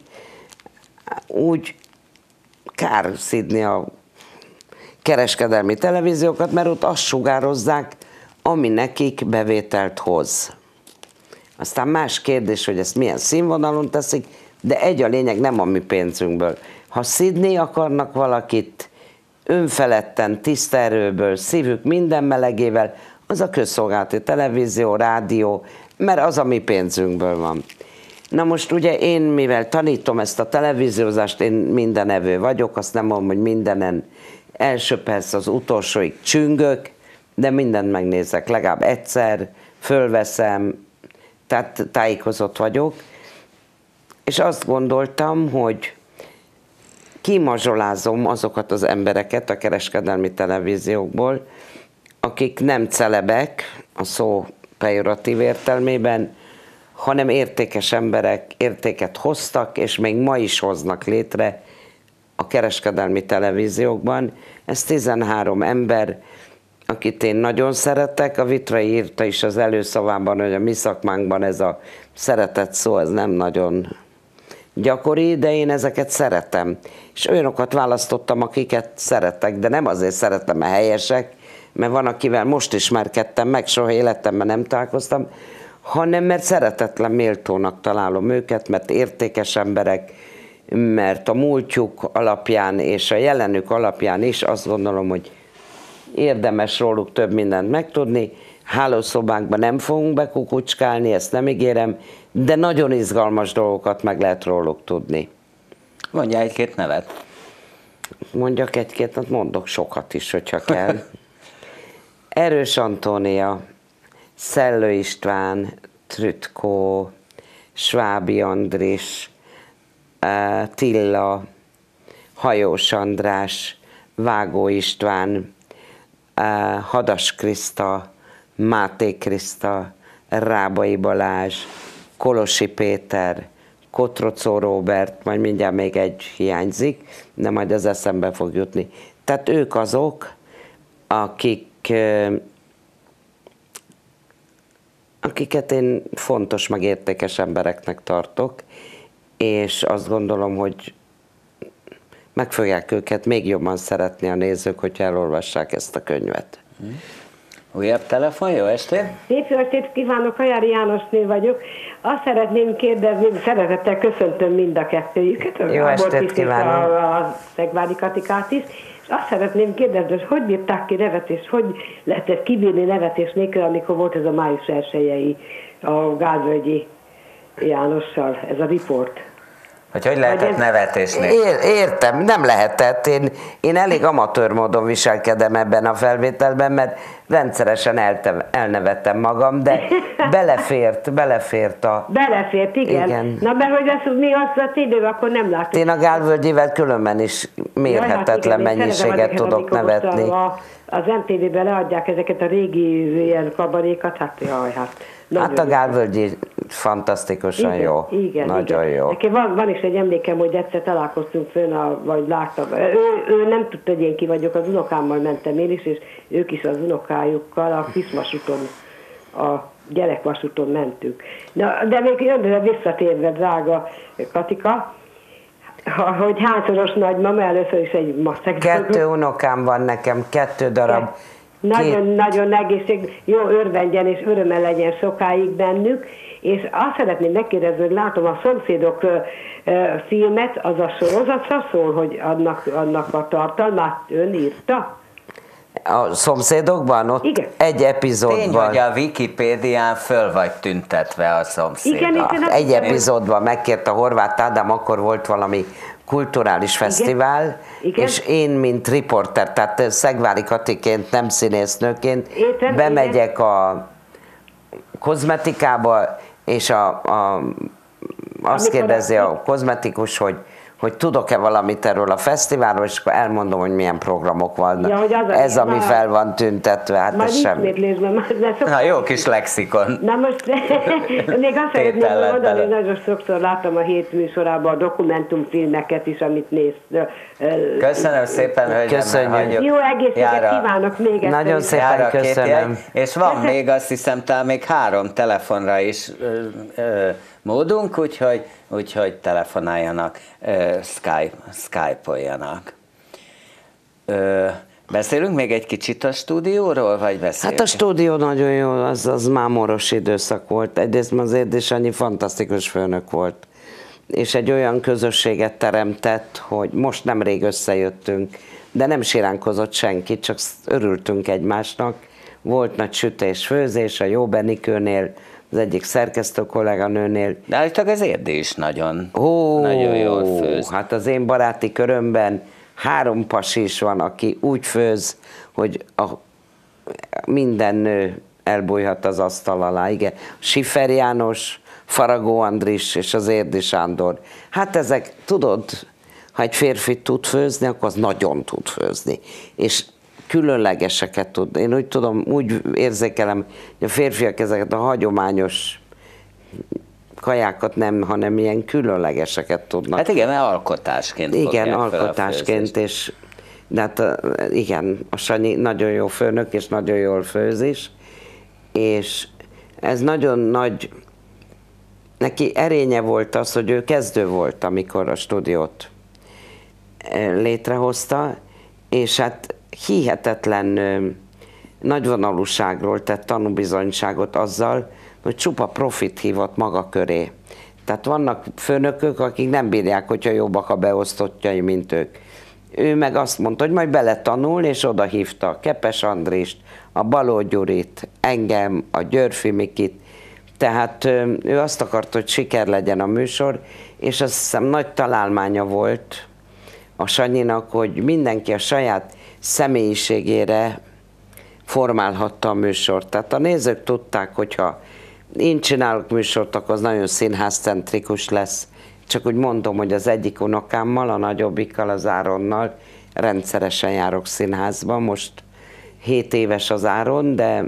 úgy kár szidni a kereskedelmi televíziókat, mert ott azt sugározzák, ami nekik bevételt hoz. Aztán más kérdés, hogy ezt milyen színvonalon teszik, de egy a lényeg, nem a mi pénzünkből. Ha szidni akarnak valakit önfeledten, tiszta erőből, szívük minden melegével, az a közszolgálati televízió, rádió, mert az a mi pénzünkből van. Na most ugye én, mivel tanítom ezt a televíziózást, én mindenevő vagyok, azt nem mondom, hogy mindenen első perc az utolsóig csüngök, de mindent megnézek, legalább egyszer, fölveszem, tehát tájékozott vagyok, és azt gondoltam, hogy kimazsolázom azokat az embereket a kereskedelmi televíziókból, akik nem celebek, a szó pejoratív értelmében, hanem értékes emberek értéket hoztak, és még ma is hoznak létre a kereskedelmi televíziókban. Ez 13 ember, akit én nagyon szeretek. A Vitrai írta is az előszavában, hogy a mi szakmánkban ez a szeretet szó, ez nem nagyon gyakori, de én ezeket szeretem. És olyanokat választottam, akiket szeretek, de nem azért szeretem, mert helyesek, mert van, akivel most ismerkedtem meg, soha életemben nem találkoztam, hanem mert szeretetlen méltónak találom őket, mert értékes emberek, mert a múltjuk alapján és a jelenük alapján is azt gondolom, hogy érdemes róluk több mindent megtudni. Hálószobánkban nem fogunk bekukucskálni, ezt nem ígérem, de nagyon izgalmas dolgokat meg lehet róluk tudni. Mondja egy-két nevet. Mondjak egy-két, mondok sokat is, hogyha kell. Erős Antónia, Szellő István, Trütkó, Svábi Andris, Tilla, Hajós András, Vágó István, Hadas Kriszta, Máté Kriszta, Rábai Balázs, Kolosi Péter, Kotrocó Róbert, majd mindjárt még egy hiányzik, de majd az eszembe fog jutni. Tehát ők azok, akiket én fontos, meg értékes embereknek tartok, és azt gondolom, hogy meg fogják őket még jobban szeretni a nézők, hogyha elolvassák ezt a könyvet. Újabb telefon, jó estét! Szép jó estét kívánok, Hajári Jánosné vagyok. Azt szeretném kérdezni, szeretettel köszöntöm mind a kettőjüket, jó estét kívánok! A Szegvári Katikát is, és azt szeretném kérdezni, hogy bírták ki nevetés, hogy lehetett kibírni nevetés nélkül, amikor volt ez a május 1-i a Gálvölgyi Jánossal, ez a riport. Hogy lehetett nevetésni? Értem, nem lehetett. Én elég amatőr módon viselkedem ebben a felvételben, mert rendszeresen elnevettem magam, de belefért a... Belefért, igen. Na, mert hogy ezt mi azt a tévében akkor nem láttuk. Én a Gálvölgyivel különben is mérhetetlen mennyiséget tudok nevetni. Az MTV-ben leadják ezeket a régi ilyen kabarékat, hát jaj, hát a Gálvölgyi fantasztikusan jó. Igen, nagyon jó. Nekem van is egy emlékem, hogy egyszer találkoztunk fönn, vagy láttam. Ő nem tudta, hogy én ki vagyok, az unokámmal mentem én is, és ők is az unokájukkal a Kiszvasúton, a gyerekvasúton mentünk. De még jön visszatérve, drága Katika, hogy hányszoros nagymama, először is egy maszek. 2 unokám van nekem, 2 darab. Nagyon egészség, jó örvendjen és örömmel legyen sokáig bennük, és azt szeretném megkérdezni, hogy látom a Szomszédok filmet, az a sorozatra szól, hogy annak a tartalmát ön írta? A Szomszédokban? Ott igen. Egy epizódban. Tény, hogy a Wikipédián föl vagy tüntetve a Szomszédok. Igen, egy epizódban megkért a Horváth Ádám, akkor volt valami kulturális fesztivál, igen. És én, mint riporter, tehát Szegvári Katiként, nem színésznőként, bemegyek a kozmetikába, és azt kérdezi a kozmetikus, hogy tudok-e valamit erről a fesztiválról, és akkor elmondom, hogy milyen programok vannak. Ja, ez, ami fel van tüntetve, hát ez semmi. Na, jó kis lexikon. Na most még azt szeretném mondani, hogy nagyon sokszor láttam a hét műsorában a dokumentumfilmeket is, amit néz. Köszönöm szépen, hölgyem. Jó egészséget kívánok még egyszer. Nagyon szépen köszönöm. És van még, azt hiszem, talán még 3 telefonra is módunk, úgyhogy telefonáljanak, Skype-oljanak. Beszélünk még egy kicsit a stúdióról, vagy beszélünk? Hát a stúdió nagyon jó, az mámoros időszak volt. Egyrészt az édesanyji fantasztikus főnök volt, és egy olyan közösséget teremtett, hogy most nemrég összejöttünk, de nem siránkozott senki, csak örültünk egymásnak. Volt nagy sütés-főzés a Jó Benikőnél, az egyik szerkesztő kolléganőnél. De állítólag az Érdi is nagyon jól főz. Hát az én baráti körömben 3 pasi is van, aki úgy főz, hogy minden nő elbújhat az asztal alá. Igen. Schiffer János, Faragó Andris és az Érdi Sándor. Hát ezek, tudod, ha egy férfi tud főzni, akkor az nagyon tud főzni. És különlegeseket tud. Én úgy tudom, úgy érzékelem, hogy a férfiak ezeket a hagyományos kajákat nem, hanem ilyen különlegeseket tudnak. Hát igen, mert alkotásként igen, fogják alkotásként, és de hát igen, a Sanyi nagyon jó főnök, és nagyon jól főz is, és ez nagyon nagy, neki erénye volt az, hogy ő kezdő volt, amikor a stúdiót létrehozta, és hát hihetetlen nagyvonalúságról tett tanúbizonyságot azzal, hogy csupa profit hívott maga köré. Tehát vannak főnökök, akik nem bírják, hogyha jobbak a beosztottjai, mint ők. Ő meg azt mondta, hogy majd beletanul, és oda hívta Kepes Andrist, a Baló Gyurit, engem, a Györfi Mikit. Tehát ő azt akarta, hogy siker legyen a műsor, és azt hiszem nagy találmánya volt a Sanyinak, hogy mindenki a saját személyiségére formálhatta a műsort. Tehát a nézők tudták, hogyha én csinálok műsort, akkor az nagyon színházcentrikus lesz. Csak úgy mondom, hogy az egyik unokámmal, a nagyobbikkal, az Áronnal rendszeresen járok színházba. Most 7 éves az Áron, de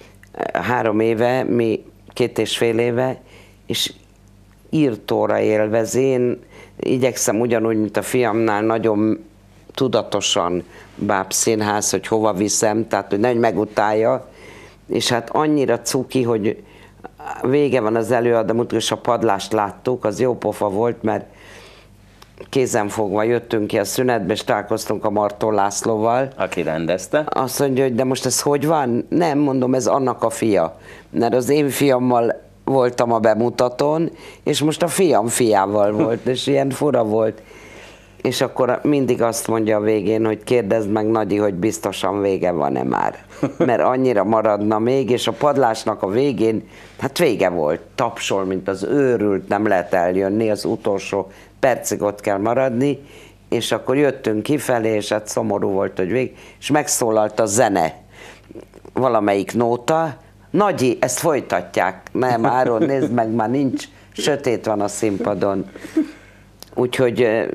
3 éve, mi 2,5 éve, és írtóra élvezi. Én igyekszem ugyanúgy, mint a fiamnál, nagyon tudatosan bábszínház, hogy hova viszem, tehát hogy nehogy megutálja, és hát annyira cuki, hogy vége van az előadó, és a padlást láttuk, az jó pofa volt, mert kézenfogva jöttünk ki a szünetbe, és találkoztunk a Martó Lászlóval. Aki rendezte. Azt mondja, hogy de most ez hogy van? Nem, mondom, ez annak a fia. Mert az én fiammal voltam a bemutatón, és most a fiam fiával volt, és ilyen fura volt. És akkor mindig azt mondja a végén, hogy kérdezd meg, Nagyi, hogy biztosan vége van-e már. Mert annyira maradna még, és a padlásnak a végén, hát vége volt, tapsol, mint az őrült, nem lehet eljönni, az utolsó percig ott kell maradni, és akkor jöttünk kifelé, és hát szomorú volt, hogy vég, és megszólalt a zene, valamelyik nóta, Nagyi, ezt folytatják. Nem, Áron, nézd meg, már nincs, sötét van a színpadon. Úgyhogy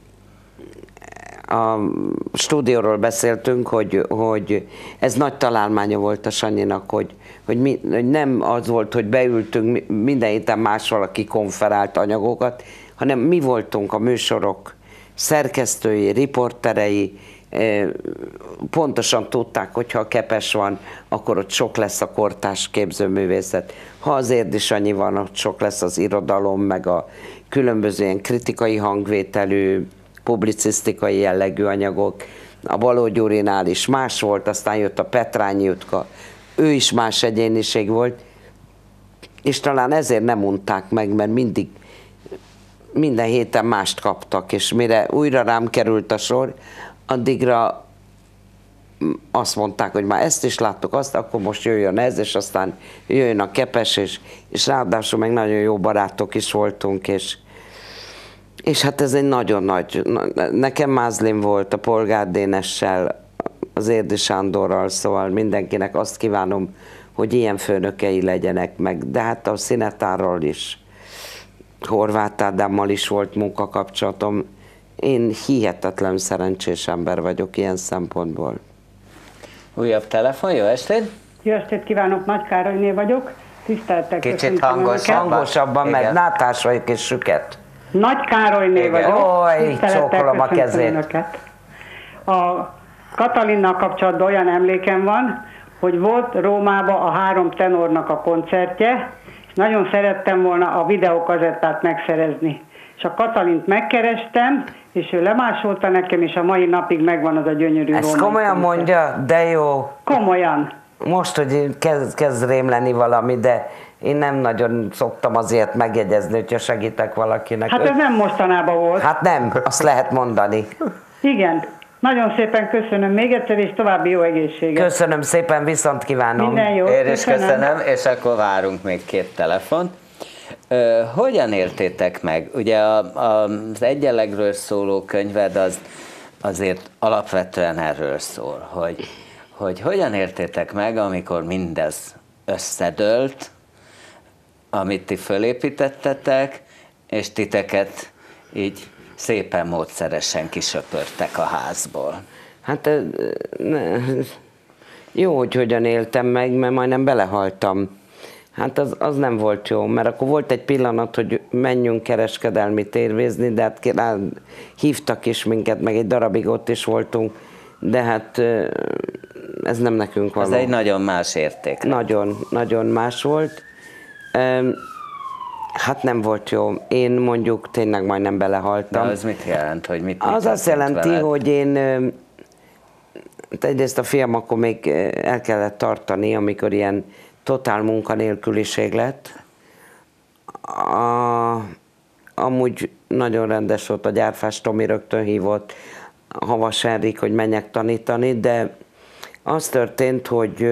a stúdióról beszéltünk, hogy ez nagy találmánya volt a Sanyinak, hogy nem az volt, hogy beültünk, minden héten más valaki konferált anyagokat, hanem mi voltunk a műsorok szerkesztői, riporterei, pontosan tudták, hogyha a Kepes van, akkor ott sok lesz a kortárs képzőművészet. Ha az Érdi Sanyi van, ott sok lesz az irodalom, meg a különböző ilyen kritikai hangvételű, publicisztikai jellegű anyagok. A Baló Gyurinál is más volt, aztán jött a Petrányi Jutka, ő is más egyéniség volt, és talán ezért nem unták meg, mert minden héten mást kaptak, és mire újra rám került a sor, addigra azt mondták, hogy már ezt is láttuk, akkor most jöjjön ez, és aztán jöjjön a Kepes, és ráadásul meg nagyon jó barátok is voltunk, és hát ez egy nagyon nagy, nekem Mázlim volt a Polgár Dénessel, az Érdi Sándorral, szóval mindenkinek azt kívánom, hogy ilyen főnökei legyenek meg, de hát a Szinetárral is, Horváth Ádámmal is volt munkakapcsolatom. Én hihetetlen szerencsés ember vagyok ilyen szempontból. Újabb telefon, jó estét! Jó estét kívánok, Nagy Károlyné vagyok. Tiszteltek. Kicsit hangosabban, meg nátás vagyok és süket. Nagy Károlyné vagyok. Oj, csókolom a kezét. Önöket. A Katalinnal kapcsolatban olyan emlékem van, hogy volt Rómában a 3 tenornak a koncertje, és nagyon szerettem volna a videókazettát megszerezni. És a Katalint megkerestem, és ő lemásolta nekem, és a mai napig megvan az a gyönyörű római Ezt komolyan koncert. Mondja? De jó. Komolyan. Most, hogy kezd rém lenni valami, de én nem nagyon szoktam azért megjegyezni, hogyha segítek valakinek. Hát ez nem mostanában volt. Hát nem, azt lehet mondani. Igen. Nagyon szépen köszönöm még egyszer, és további jó egészséget. Köszönöm szépen, viszont kívánom. Minden jó. Én is köszönöm, és akkor várunk még 2 telefont. Hogyan értétek meg? Ugye az egyenlegről szóló könyved az azért alapvetően erről szól, hogy hogyan értétek meg, amikor mindez összedőlt, amit ti fölépítettetek, és titeket így szépen módszeresen kisöpörtek a házból. Hát jó, hogy hogyan éltem meg, mert majdnem belehaltam. Hát az nem volt jó, mert akkor volt egy pillanat, hogy menjünk kereskedelmi térvézni, de hát hívtak is minket, meg egy darabig ott is voltunk, de hát ez nem nekünk való. Ez egy nagyon más érték. Nagyon, nagyon más volt. Hát nem volt jó. Én mondjuk tényleg majdnem belehaltam. De az mit jelent, hogy mit Az azt jelenti, veled? Hogy én egyrészt a fiam akkor még el kellett tartani, amikor ilyen totál munkanélküliség lett. Amúgy nagyon rendes volt, a Gyárfás Tomi rögtön hívott, Havas Enrik, hogy menjek tanítani, de az történt,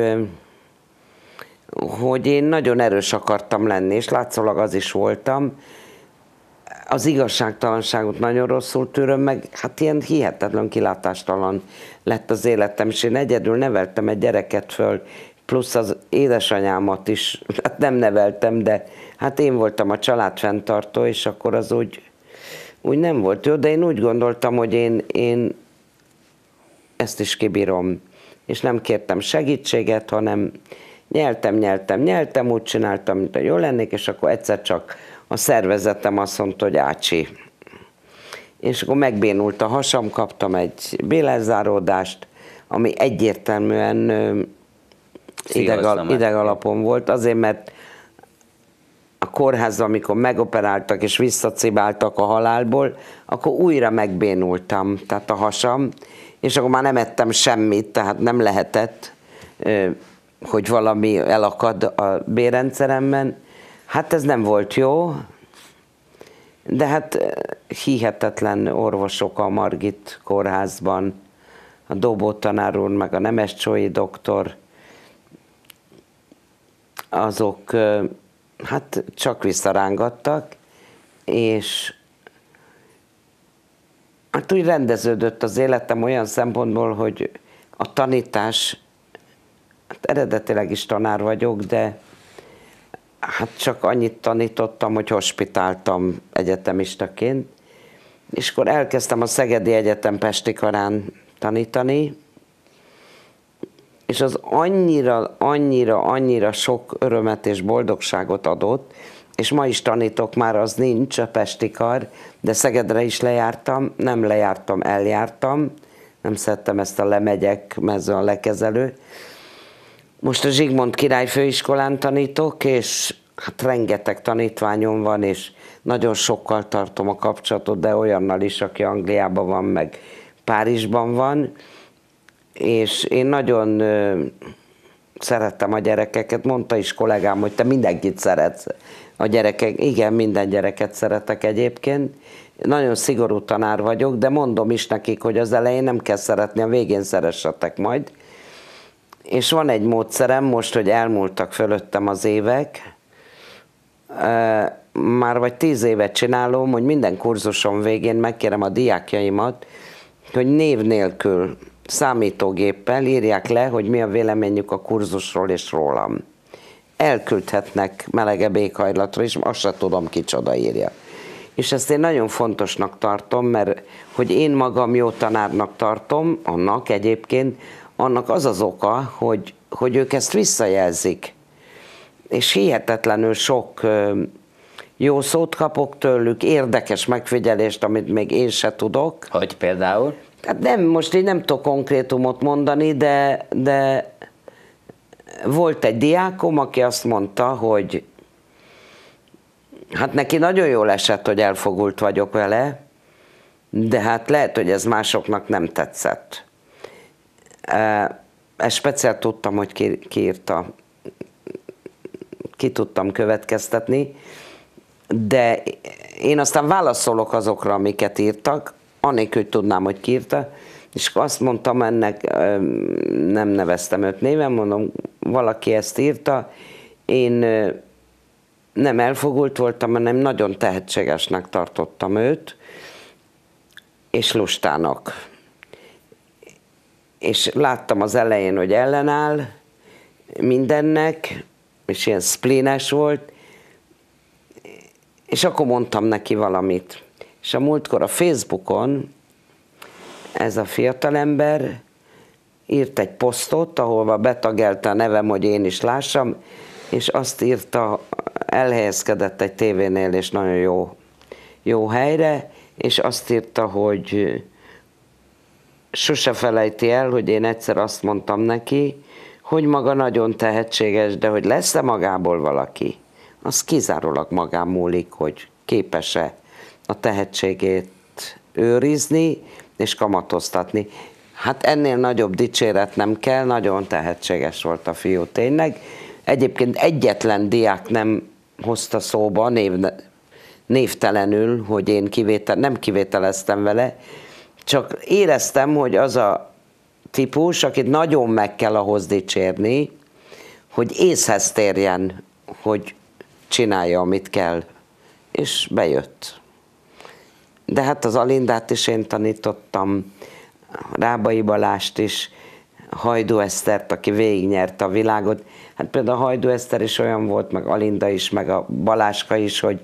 hogy én nagyon erős akartam lenni, és látszólag az is voltam. Az igazságtalanságot nagyon rosszul tűröm, meg hát ilyen hihetetlen kilátástalan lett az életem, és én egyedül neveltem egy gyereket föl, plusz az édesanyámat is, hát nem neveltem, de hát én voltam a családfenntartó, és akkor az úgy nem volt jó, de én úgy gondoltam, hogy én ezt is kibírom, és nem kértem segítséget, hanem nyeltem, úgy csináltam, mint hogy jól lennék, és akkor egyszer csak a szervezetem azt mondta, hogy ácsi. És akkor megbénult a hasam, kaptam egy bélelzáródást, ami egyértelműen idegalapon volt, azért, mert a kórházban, amikor megoperáltak és visszacibáltak a halálból, akkor újra megbénultam, tehát a hasam, és akkor már nem ettem semmit, tehát nem lehetett, hogy valami elakad a bérrendszeremben. Hát ez nem volt jó, de hát hihetetlen orvosok a Margit kórházban, a Dobó tanár úr, meg a Nemescsói doktor, azok hát csak visszarángattak, és hát úgy rendeződött az életem olyan szempontból, hogy a tanítás, hát eredetileg is tanár vagyok, de hát csak annyit tanítottam, hogy hospitáltam egyetemistaként, és akkor elkezdtem a Szegedi Egyetem Pesti Karán tanítani, és az annyira sok örömet és boldogságot adott, és ma is tanítok, már az nincs a Pesti Kar, de Szegedre is eljártam, eljártam, nem szerettem ezt a lemegyek, mezőn a lekezelő. Most a Zsigmond Király Főiskolán tanítok, és hát rengeteg tanítványom van, és nagyon sokkal tartom a kapcsolatot, de olyannal is, aki Angliában van, meg Párizsban van, és én nagyon szerettem a gyerekeket, mondta is kollégám, hogy te mindenkit szeretsz. A gyerekek, igen, minden gyereket szeretek egyébként. Nagyon szigorú tanár vagyok, de mondom is nekik, hogy az elején nem kell szeretni, a végén szeressetek majd. És van egy módszerem, most, hogy elmúltak fölöttem az évek, már vagy 10 évet csinálom, hogy minden kurzusom végén megkérem a diákjaimat, hogy név nélkül, számítógéppel írják le, hogy mi a véleményük a kurzusról és rólam. Elküldhetnek melegebb éghajlatra is, azt sem tudom, kicsoda írja. És ezt én nagyon fontosnak tartom, mert hogy én magam jó tanárnak tartom, annak egyébként, annak az az oka, hogy ők ezt visszajelzik. És hihetetlenül sok jó szót kapok tőlük, érdekes megfigyelést, amit még én se tudok. Hogy például? Hát nem, most én nem tudok konkrétumot mondani, de volt egy diákom, aki azt mondta, hogy hát neki nagyon jól esett, hogy elfogult vagyok vele, de hát lehet, hogy ez másoknak nem tetszett. Ezt speciál tudtam, hogy ki írta, ki tudtam következtetni, de én aztán válaszolok azokra, amiket írtak, anélkül, hogy tudnám, hogy ki írta, és azt mondtam ennek, nem neveztem őt néven, mondom, valaki ezt írta, én nem elfogult voltam, hanem nagyon tehetségesnek tartottam őt, és lustának. És láttam az elején, hogy ellenáll mindennek, és ilyen spleenes volt, és akkor mondtam neki valamit. És a múltkor a Facebookon ez a fiatalember írt egy posztot, ahol betaggelte a nevem, hogy én is lássam, és azt írta, elhelyezkedett egy tévénél, és nagyon jó helyre, és azt írta, hogy sose felejti el, hogy én egyszer azt mondtam neki, hogy maga nagyon tehetséges, de hogy lesz-e magából valaki, az kizárólag magán múlik, hogy képes-e a tehetségét őrizni és kamatoztatni. Hát ennél nagyobb dicséret nem kell, nagyon tehetséges volt a fiú tényleg. Egyébként egyetlen diák nem hozta szóba névtelenül, hogy én nem kivételeztem vele, csak éreztem, hogy az a típus, akit nagyon meg kell ahhoz dicsérni, hogy észhez térjen, hogy csinálja, amit kell. És bejött. De hát az Alindát is én tanítottam, Rábai Balást is, Hajdú Esztert, aki végignyerte a világot. Hát például a Hajdú Eszter is olyan volt, meg Alinda is, meg a Baláska is, hogy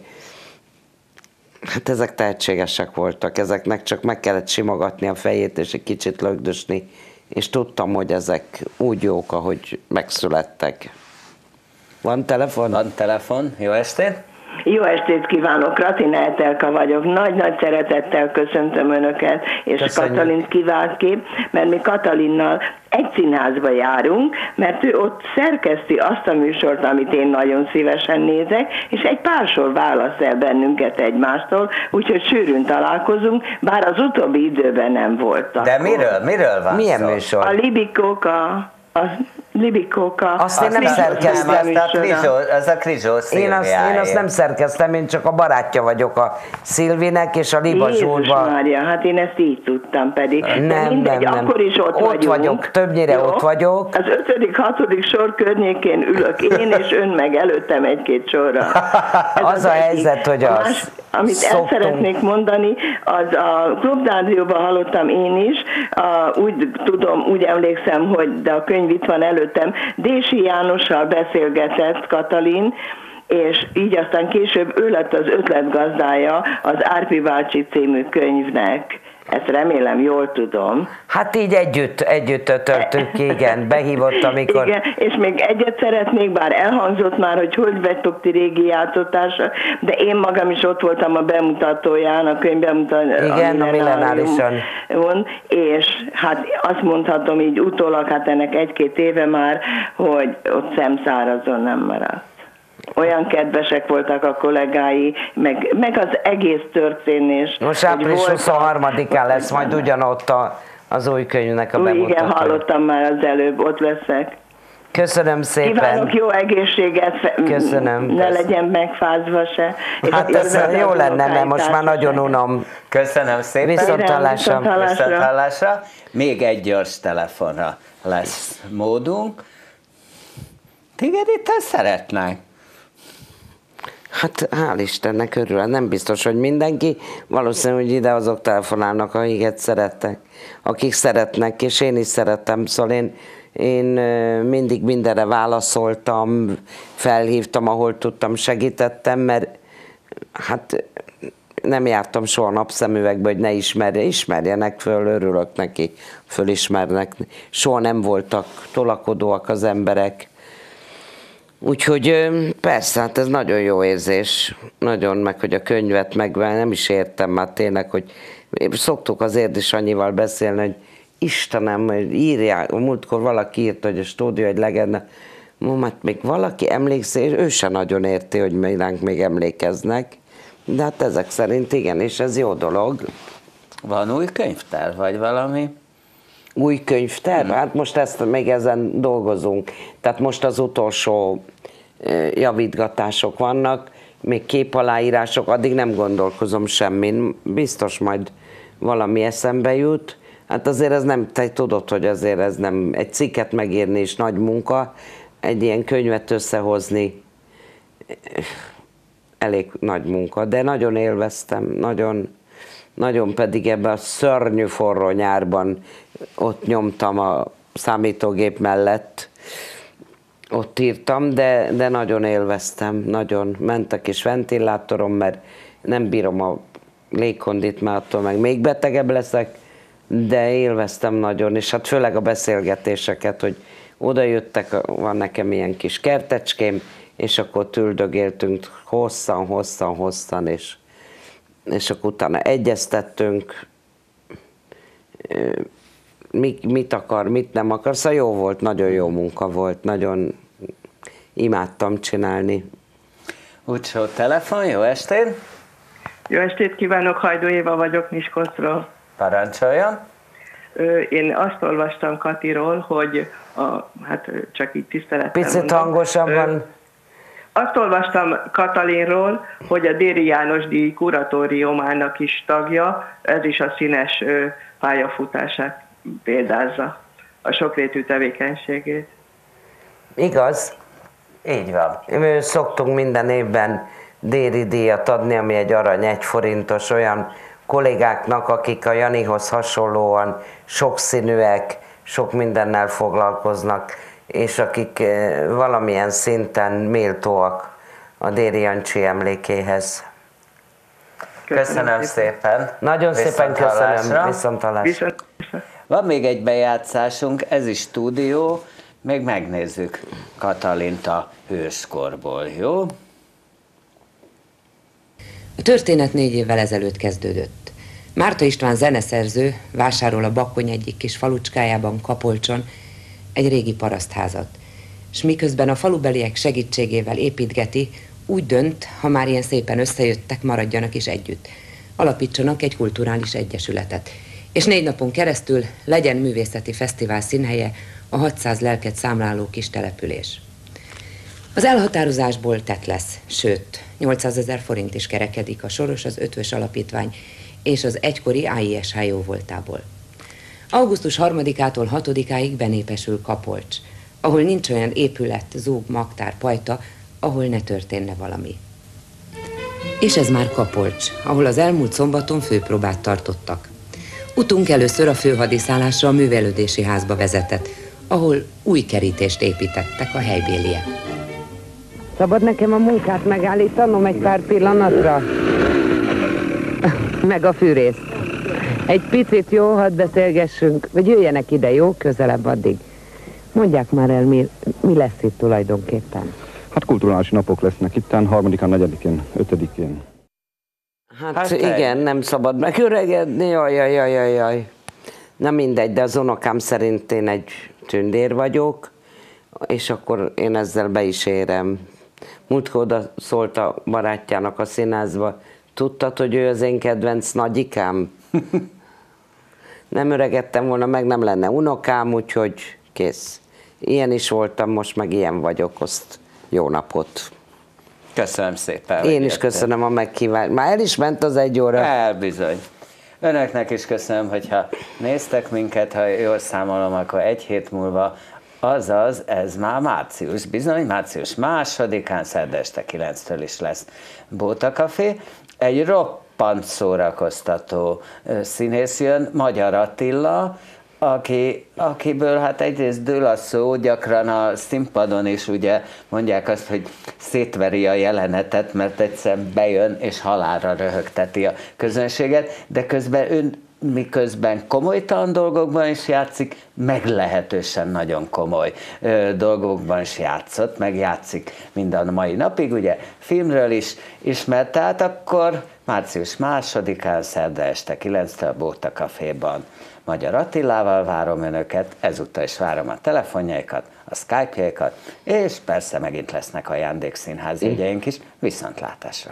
hát ezek tehetségesek voltak, ezeknek csak meg kellett simogatni a fejét, és egy kicsit lögdösni, és tudtam, hogy ezek úgy jók, ahogy megszülettek. Van telefon? Van telefon. Jó estét! Jó estét kívánok, Ratina Etelka vagyok. Nagy-nagy szeretettel köszöntöm Önöket, és köszönjük. Katalint kiváltképp, mert mi Katalinnal egy színházba járunk, mert ő ott szerkeszti azt a műsort, amit én nagyon szívesen nézek, és egy pár sor választ el bennünket egymástól, úgyhogy sűrűn találkozunk, bár az utóbbi időben nem voltak. De miről van Milyen műsor? A Libikóka. Azt én nem szerkeztem. Az a Krizsó Szilviáé. Én azt nem szerkeztem, én csak a barátja vagyok a Szilvinek, és a Liba Zsúrban. Jézus Mária, hát én ezt így tudtam pedig. Nem. Akkor is ott vagyok, többnyire jó, ott vagyok. Az 5.-6. sor környékén ülök én, és ön meg előttem egy-két sorra. Az a helyzet, hogy amit el szeretnék mondani, az a Klubrádióban hallottam én is, úgy emlékszem, hogy de a könyv itt van előttem, Dési Jánossal beszélgetett Katalin, és így aztán később ő lett az ötletgazdája az Árpi bácsi című könyvnek. Ezt remélem jól tudom. Hát így együtt töltük, igen, behívott, amikor... Igen, és még egyet szeretnék, bár elhangzott már, hogy vagytok ti régi játszótársak, de én magam is ott voltam a bemutatóján, a könyv bemutatóján. Igen, a Millenárison. És hát azt mondhatom így utólag, hát ennek 1-2 éve már, hogy ott szemszárazon nem maradt. Olyan kedvesek voltak a kollégái, meg az egész történés. Most április 23-án lesz majd ugyanott az új könyvnek a bemutatója. Igen, hallottam már az előbb, ott leszek. Köszönöm szépen. Kívánok jó egészséget, köszönöm. Ne legyen megfázva se. Hát ez jó lenne, mert most már nagyon unom. Köszönöm szépen. Viszonthallásra. Még egy gyors telefonra lesz módunk. Téged itt szeretnek? Hát hál' Istennek örülök, nem biztos, hogy mindenki, valószínűleg, hogy ide azok telefonálnak, akiket szerettek, akik szeretnek, és én is szerettem, szóval én mindig mindenre válaszoltam, felhívtam, ahol tudtam, segítettem, mert hát nem jártam soha napszemüvegbe, hogy ne ismerjenek föl, örülök neki, fölismernek, soha nem voltak tolakodóak az emberek. Úgyhogy persze, hát ez nagyon jó érzés, nagyon, meg hogy a könyvet nem is értem már tényleg, hogy szoktuk az Érdi Sanyival beszélni, hogy Istenem, írják, múltkor valaki írt, hogy a stúdió egy legenda, hát még valaki emlékszik, és ő se nagyon érti, hogy ránk még emlékeznek, de hát ezek szerint igen, és ez jó dolog. Van új könyvtár, vagy valami? Új könyvtár? Hát most még ezen dolgozunk. Tehát most az utolsó javítgatások vannak, még képaláírások, addig nem gondolkozom semmin. Biztos majd valami eszembe jut. Hát azért ez nem, te tudod, hogy azért ez nem, egy cikket megírni is nagy munka, egy ilyen könyvet összehozni elég nagy munka, de nagyon élveztem, nagyon pedig ebben a szörnyű forró nyárban ott nyomtam a számítógép mellett, ott írtam, de nagyon élveztem, nagyon mentek is ventilátorom, mert nem bírom a légkondit, mert attól meg még betegebb leszek, de élveztem nagyon, és hát főleg a beszélgetéseket, hogy oda jöttek, van nekem ilyen kis kertecském, és akkor ott üldögéltünk hosszan, és akkor utána egyeztettünk, mit akar, mit nem akar. Szóval jó volt, nagyon jó munka volt, nagyon imádtam csinálni. Utcsó telefon, jó estét! Jó estét kívánok, Hajdó Éva vagyok Miskolcról. Parancsoljon! Én azt olvastam Katiról, hogy hát csak így tisztelettel picit mondom. hangosabban. Azt olvastam Katalinról, hogy a Déri János díj kuratóriumának is tagja, ez is a színes pályafutását példázza, a sokrétű tevékenységét. Igaz? Így van. Mi szoktunk minden évben Déri díjat adni, ami egy arany 1 forintos olyan kollégáknak, akik a Janihoz hasonlóan sokszínűek, sok mindennel foglalkoznak, és akik valamilyen szinten méltóak a Déri Jancsi emlékéhez. Köszönöm szépen. Nagyon szépen köszönöm. Viszontlátásra. Van még egy bejátszásunk, ez is stúdió, még megnézzük Katalint a hőskorból, jó? A történet 4 évvel ezelőtt kezdődött. Márta István zeneszerző vásárol a Bakony egyik kis falucskájában, Kapolcson egy régi parasztházat, s miközben a falubeliek segítségével építgeti, úgy dönt, ha már ilyen szépen összejöttek, maradjanak is együtt. Alapítsanak egy kulturális egyesületet, és 4 napon keresztül legyen művészeti fesztivál színhelye, a 600 lelket számláló kis település. Az elhatározásból tett lesz, sőt, 800 000 forint is kerekedik a Soros, az Ötvös Alapítvány és az egykori AISH jóvoltából. Augusztus 3-ától 6-áig benépesül Kapolcs, ahol nincs olyan épület, zúg, magtár, pajta, ahol ne történne valami. És ez már Kapolcs, ahol az elmúlt szombaton főpróbát tartottak. Utunk először a főhadiszállásra, a művelődési házba vezetett, ahol új kerítést építettek a helybéliek. Szabad nekem a munkát megállítanom egy pár pillanatra? Meg a fűrészt. Egy picit, jó, hadd beszélgessünk, vagy jöjjenek ide, jó, közelebb addig. Mondják már el, mi lesz itt tulajdonképpen? Hát kulturális napok lesznek itten, 3-án, 4-én, 5-én. Hát igen, nem szabad megöregedni, jaj. Na mindegy, de az unokám szerint én egy tündér vagyok, és akkor én ezzel be is érem. Múltkor oda szólt a barátjának a színházba, tudtad, hogy ő az én kedvenc nagyikám? Nem öregedtem volna, meg nem lenne unokám, úgyhogy kész. Ilyen is voltam, most meg ilyen vagyok, azt jó napot. Köszönöm szépen. Én is köszönöm a meghívást. Már el is ment az 1 óra. Bizony. Önöknek is köszönöm, hogyha néztek minket, ha jól számolom, akkor 1 hét múlva, azaz ez már március, bizony, március 2-án, szerda este 9-től is lesz Bóta Café. Egy roppant szórakoztató színész jön, Magyar Attila, akiből hát egyrészt dől a szó, gyakran a színpadon is ugye mondják azt, hogy szétveri a jelenetet, mert egyszer bejön és halálra röhögteti a közönséget, de közben miközben komolytalan dolgokban is játszik, meglehetősen nagyon komoly dolgokban is játszott, meg játszik mind a mai napig, ugye filmről is ismert, tehát akkor március 2-án, szerda este 9-től Bóta Caféban Magyar Attilával várom önöket, ezúttal is várom a telefonjaikat, a Skype-jaikat, és persze megint lesznek ajándékszínházi ügyeink is, viszontlátásra!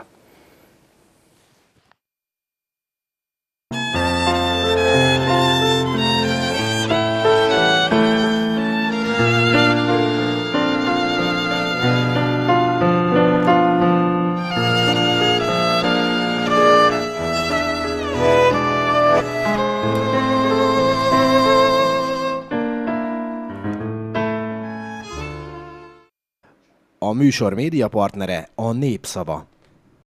A műsor médiapartnere a Népszava.